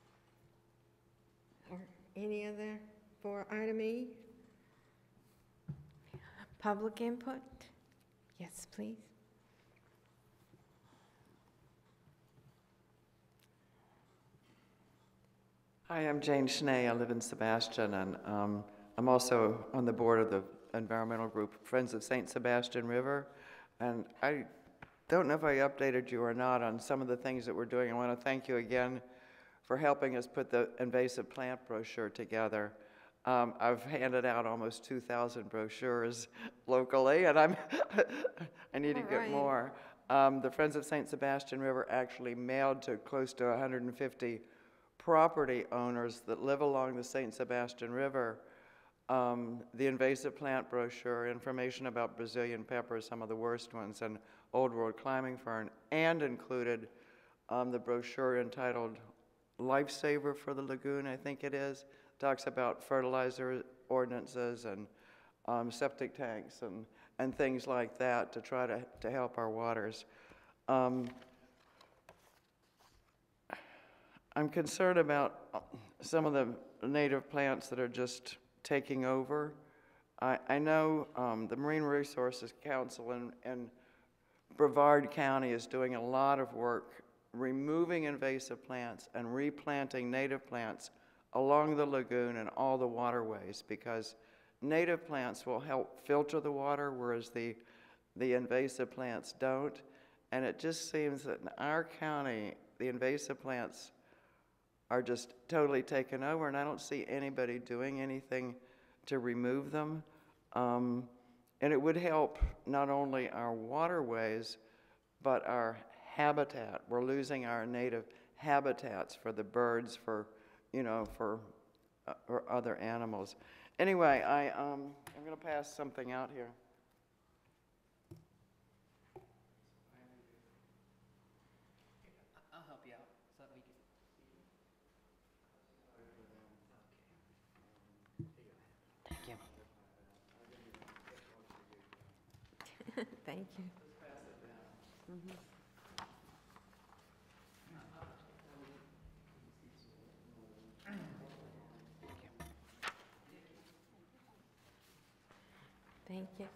Or any other for item E? Public input? Yes, please. Hi, I'm Jane Schnee. I live in Sebastian, and um, I'm also on the board of the environmental group Friends of Saint Sebastian River. And I don't know if I updated you or not on some of the things that we're doing. I want to thank you again for helping us put the invasive plant brochure together. Um, I've handed out almost two thousand brochures locally, and I'm I need to All get right. more. Um, the Friends of Saint Sebastian River actually mailed to close to one hundred fifty property owners that live along the Saint Sebastian River um, the invasive plant brochure, information about Brazilian pepper, some of the worst ones, and Old World climbing fern, and included um, the brochure entitled Lifesaver for the Lagoon, I think it is. Talks about fertilizer ordinances and um, septic tanks and, and things like that to try to, to help our waters. Um, I'm concerned about some of the native plants that are just taking over. I, I know um, the Marine Resources Council in, in Brevard County is doing a lot of work removing invasive plants and replanting native plants along the lagoon and all the waterways, because native plants will help filter the water, whereas the, the invasive plants don't. And it just seems that in our county, the invasive plants are just totally taken over, and I don't see anybody doing anything to remove them. Um, and it would help not only our waterways, but our habitat. We're losing our native habitats for the birds, for, you know, for uh, or other animals. Anyway, I, um, I'm going to pass something out here. I'll help you out. So we can... Thank you. Thank you. Mm-hmm. Thank you.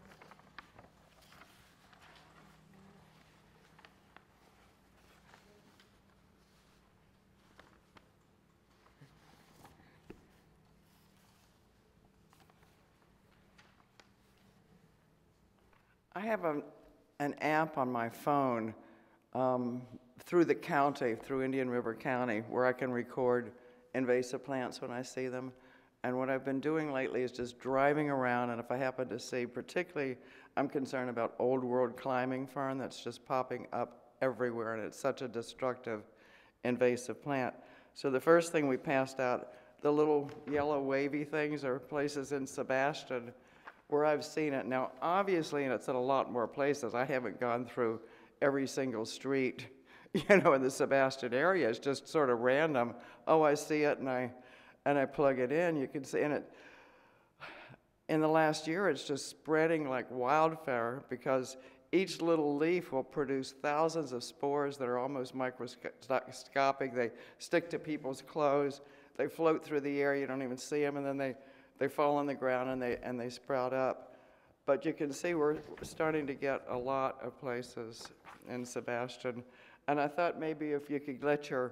I have a, an app on my phone um, through the county, through Indian River County, where I can record invasive plants when I see them. And what I've been doing lately is just driving around, and if I happen to see, particularly, I'm concerned about Old World climbing fern that's just popping up everywhere, and it's such a destructive invasive plant. So the first thing we passed out, the little yellow wavy things, are places in Sebastian where I've seen it. Now, obviously, and it's in a lot more places, I haven't gone through every single street, you know, in the Sebastian area. It's just sort of random. Oh, I see it, and I, and I plug it in. You can see, and it, in the last year, it's just spreading like wildfire, because each little leaf will produce thousands of spores that are almost microscopic. They stick to people's clothes. They float through the air. You don't even see them, and then they They fall on the ground and they, and they sprout up. But you can see we're starting to get a lot of places in Sebastian. And I thought maybe if you could let your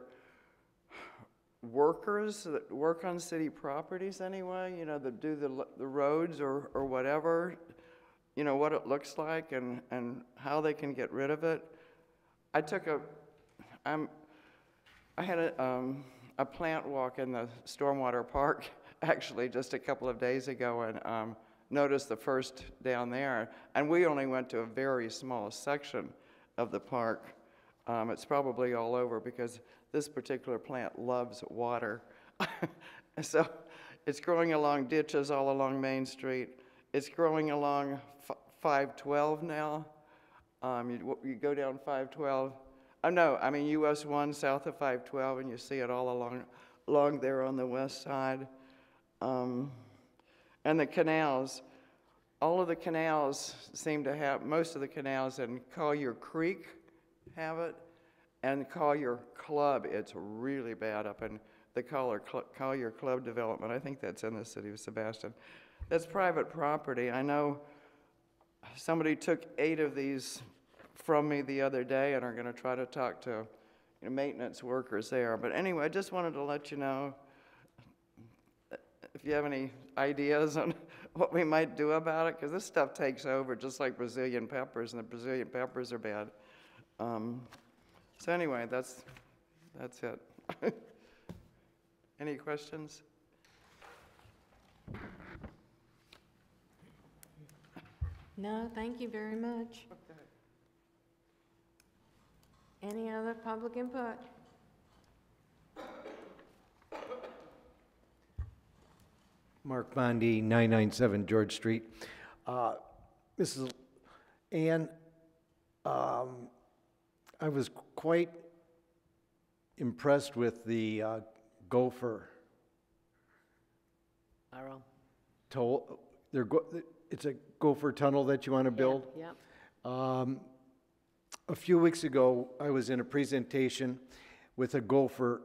workers that work on city properties anyway, you know, that do the, the roads or, or whatever, you know, what it looks like and, and how they can get rid of it. I took a, I'm, I had a, um, a plant walk in the Stormwater Park actually just a couple of days ago, and um, noticed the first down there. And we only went to a very small section of the park. Um, it's probably all over, because this particular plant loves water. So it's growing along ditches all along Main Street. It's growing along five twelve now. Um, you, you go down five twelve. Oh no, I mean U S one south of five twelve, and you see it all along, along there on the west side. Um, and the canals, all of the canals seem to have, most of the canals in Collier Creek have it, and Collier Club, it's really bad up in the Collier, Collier Club development. I think that's in the city of Sebastian. That's private property. I know somebody took eight of these from me the other day and are going to try to talk to, you know, maintenance workers there. But anyway, I just wanted to let you know if you have any ideas on what we might do about it, because this stuff takes over just like Brazilian peppers, and the Brazilian peppers are bad. Um, so anyway, that's, that's it. Any questions? No, thank you very much. Any other public input? Mark Bondi, nine ninety-seven George Street. Uh, Missus Ann, um, I was quite impressed with the uh, gopher Arrow. toll. They're go- it's a gopher tunnel that you want to build. Yeah, Um, a few weeks ago, I was in a presentation with a gopher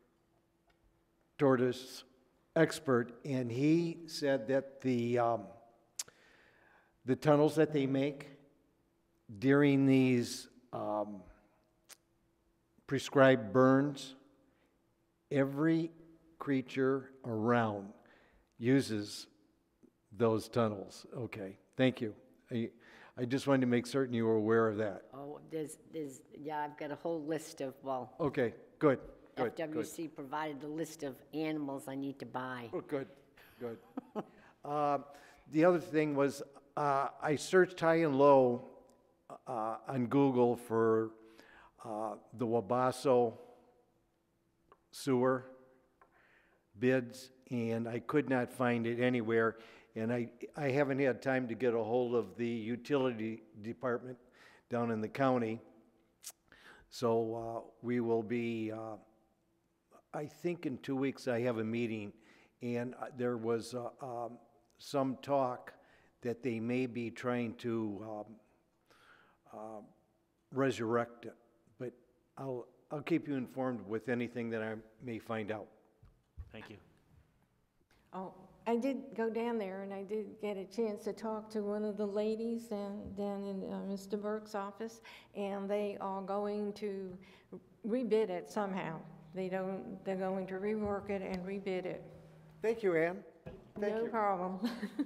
tortoise expert, and he said that the um, the tunnels that they make during these um, prescribed burns, every creature around uses those tunnels. Okay, thank you. I, I just wanted to make certain you were aware of that. oh, there's, there's, yeah, I've got a whole list of, well, Okay, good, good, F W C good. provided a list of animals I need to buy. Oh, good, good. uh, the other thing was, uh, I searched high and low uh, on Google for uh, the Wabasso sewer bids, and I could not find it anywhere. And I, I haven't had time to get a hold of the utility department down in the county. So uh, we will be, uh, I think in two weeks I have a meeting, and uh, there was uh, um, some talk that they may be trying to um, uh, resurrect it. But I'll, I'll keep you informed with anything that I may find out. Thank you. Oh, I did go down there, and I did get a chance to talk to one of the ladies down, down in uh, Mister Burke's office, and they are going to rebid it somehow. They don't, they're going to rework it and rebid it. Thank you, Ann. Thank No you. problem.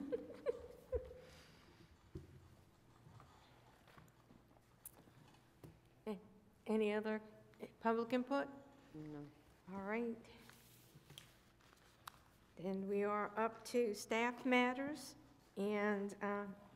Any other public input? No. All right. Then we are up to staff matters, and uh,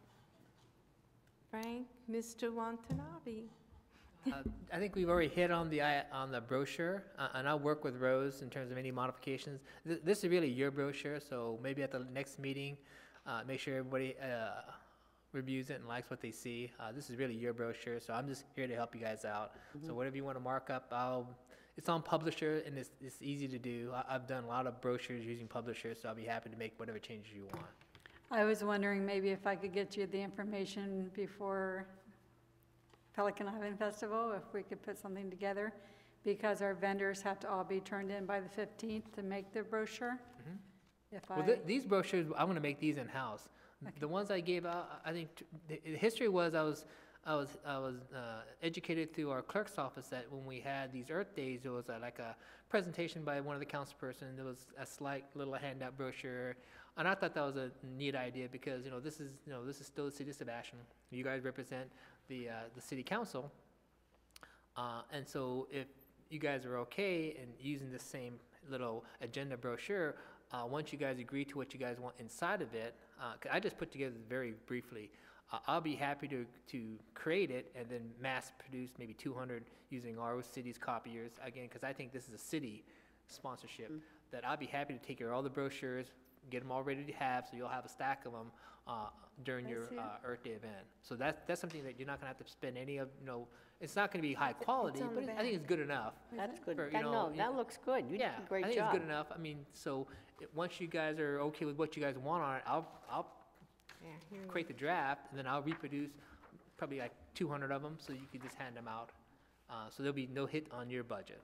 Frank, Mister Watanabe. Uh, I think we've already hit on the, i- on the brochure, uh, and I'll work with Rose in terms of any modifications. Th- This is really your brochure, so maybe at the next meeting, uh, make sure everybody uh, reviews it and likes what they see. Uh, This is really your brochure, so I'm just here to help you guys out. So whatever you want to mark up, I'll, it's on Publisher, and it's, it's easy to do. I- I've done a lot of brochures using Publisher, so I'll be happy to make whatever changes you want. I was wondering maybe if I could get you the information before Pelican Island Festival, if we could put something together, because our vendors have to all be turned in by the fifteenth to make the brochure. If I, Well, th- these brochures, I'm gonna make these in-house. The ones I gave out, I think, t- the, the history was I was, I was, I was, uh, educated through our clerk's office that when we had these Earth Days, there was a, like a presentation by one of the councilpersons, there was a slight little handout brochure. And I thought that was a neat idea because, you know, this is, you know, this is still the city of Sebastian. You guys represent the, uh, the city council. Uh, and so if you guys are okay in using the same little agenda brochure, uh, once you guys agree to what you guys want inside of it, uh, 'cause I just put together very briefly, uh, I'll be happy to, to create it and then mass produce maybe two hundred using our city's copiers, again, because I think this is a city sponsorship, that I'll be happy to take care of all the brochures, get them all ready to have, so you'll have a stack of them uh, during I your see it. uh, Earth Day event. So that's, that's something that you're not gonna have to spend any of, you know, it's not gonna be high quality, on the but it- I think it's good enough. That's good. For, you That- know, No, you- that looks good. You did Yeah, a great I think job. it's good enough. I mean, so it- once you guys are okay with what you guys want on it, I'll, I'll Yeah, here we create the draft, and then I'll reproduce probably like two hundred of them, so you can just hand them out. Uh, so there'll be no hit on your budget.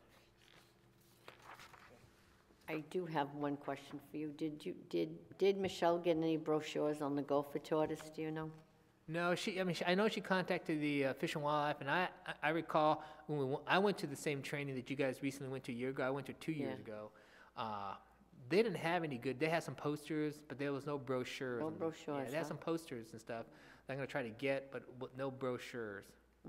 I do have one question for you. Did you, did, did Michelle get any brochures on the gopher tortoise, do you know? No, she, I mean, she, I know she contacted the uh, Fish and Wildlife, and I, I- I recall when we, went- I went to the same training that you guys recently went to a year ago. I went to two years Yeah. ago. Uh, they didn't have any good, they had some posters, but there was no brochures. No and- brochures, Yeah, they had huh? some posters and stuff that I'm gonna try to get, but w- no brochures.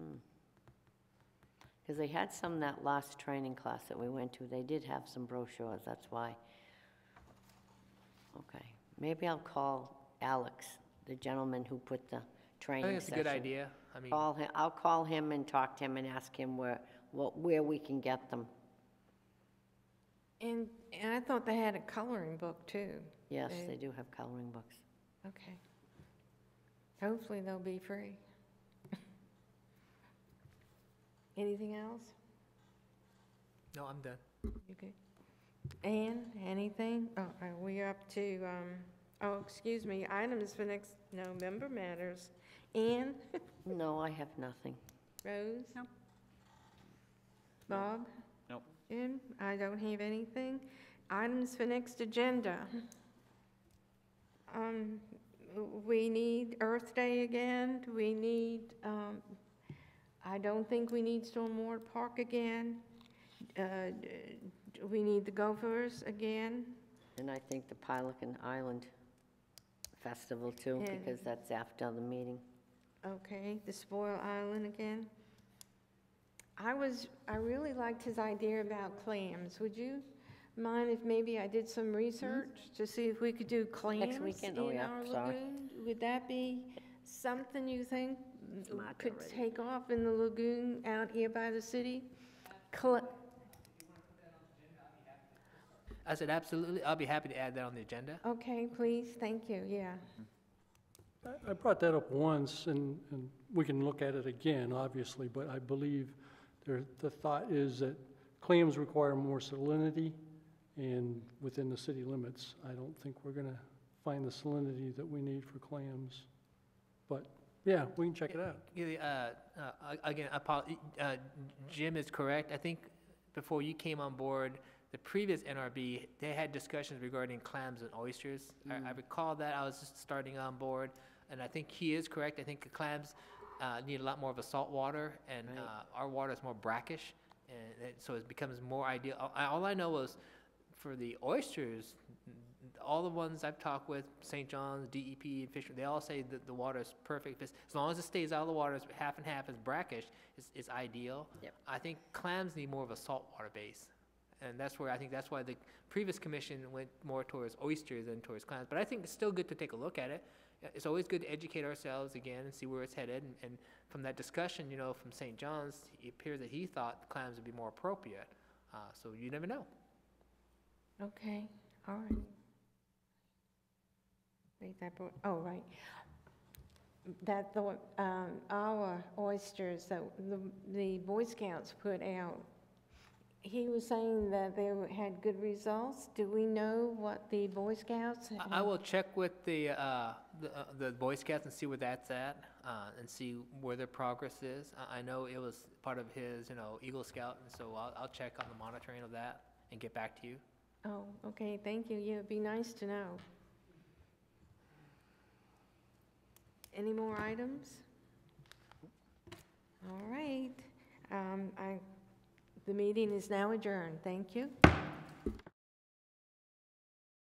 Because they had some that last training class that we went to, they did have some brochures, that's why. Okay, maybe I'll call Alex, the gentleman who put the I training think it's a session. good idea. I mean, Call him, I'll call him and talk to him and ask him where, what, where we can get them. And, and I thought they had a coloring book too. Yes, They- they do have coloring books. Okay. Hopefully they'll be free. Anything else? no, I'm done. You good? Ann, anything? Oh, are we up to, um, oh, excuse me, items for next, no, member matters. Ann? No, I have nothing. Rose? No. Bob? Nope. Jim? I don't have anything. Items for next agenda. Um, we need Earth Day again. We need, um, I don't think we need Stormwater Park again. Uh, d- we need the Gophers again. And I think the Pelican Island Festival too, And- because that's after the meeting. Okay, the Spoil Island again. I was, I really liked his idea about clams. Would you mind if maybe I did some research to see if we could do clams in weekend? Oh, yeah, our sorry. lagoon? Would that be something you think marked could already. take off in the lagoon out here by the city? Cla- I said, absolutely, I'll be happy to add that on the agenda. Okay, please, thank you, yeah. I- I brought that up once, and, and we can look at it again, obviously, but I believe there, the thought is that clams require more salinity, and within the city limits, I don't think we're gonna find the salinity that we need for clams. But, yeah, we can check it out. Yeah, uh, uh, again, apo- uh, Jim is correct. I think before you came on board, the previous N R B, they had discussions regarding clams and oysters. I, I recall that, I was just starting on board, and I think he is correct. I think the clams uh, need a lot more of a salt water, and Right. uh, our water is more brackish, and it, so it becomes more ideal. All, all I know is for the oysters, all the ones I've talked with, Saint John's, D E P, and Fisher, they all say that the water is perfect. As as long as it stays out of the water, it's half and half, is brackish, it's, it's ideal. Yep. I think clams need more of a saltwater base. And that's where, I think that's why the previous commission went more towards oysters than towards clams. But I think it's still good to take a look at it. Uh, It's always good to educate ourselves again and see where it's headed. And, and from that discussion, you know, from Saint John's, it appears that he thought clams would be more appropriate. Uh, so you never know. Okay, all right. Wait, that brought, oh, right. That the, um, our oysters that the, the Boy Scouts put out, he was saying that they were- had good results. Do we know what the Boy Scouts? I, I will check with the, uh, the, uh, the Boy Scouts and see where that's at, uh, and see where their progress is. I, I know it was part of his, you know, Eagle Scout, and so I'll, I'll check on the monitoring of that and get back to you. Oh, okay, thank you. Yeah, it'd be nice to know. Any more items? All right. Um, I, the meeting is now adjourned. Thank you.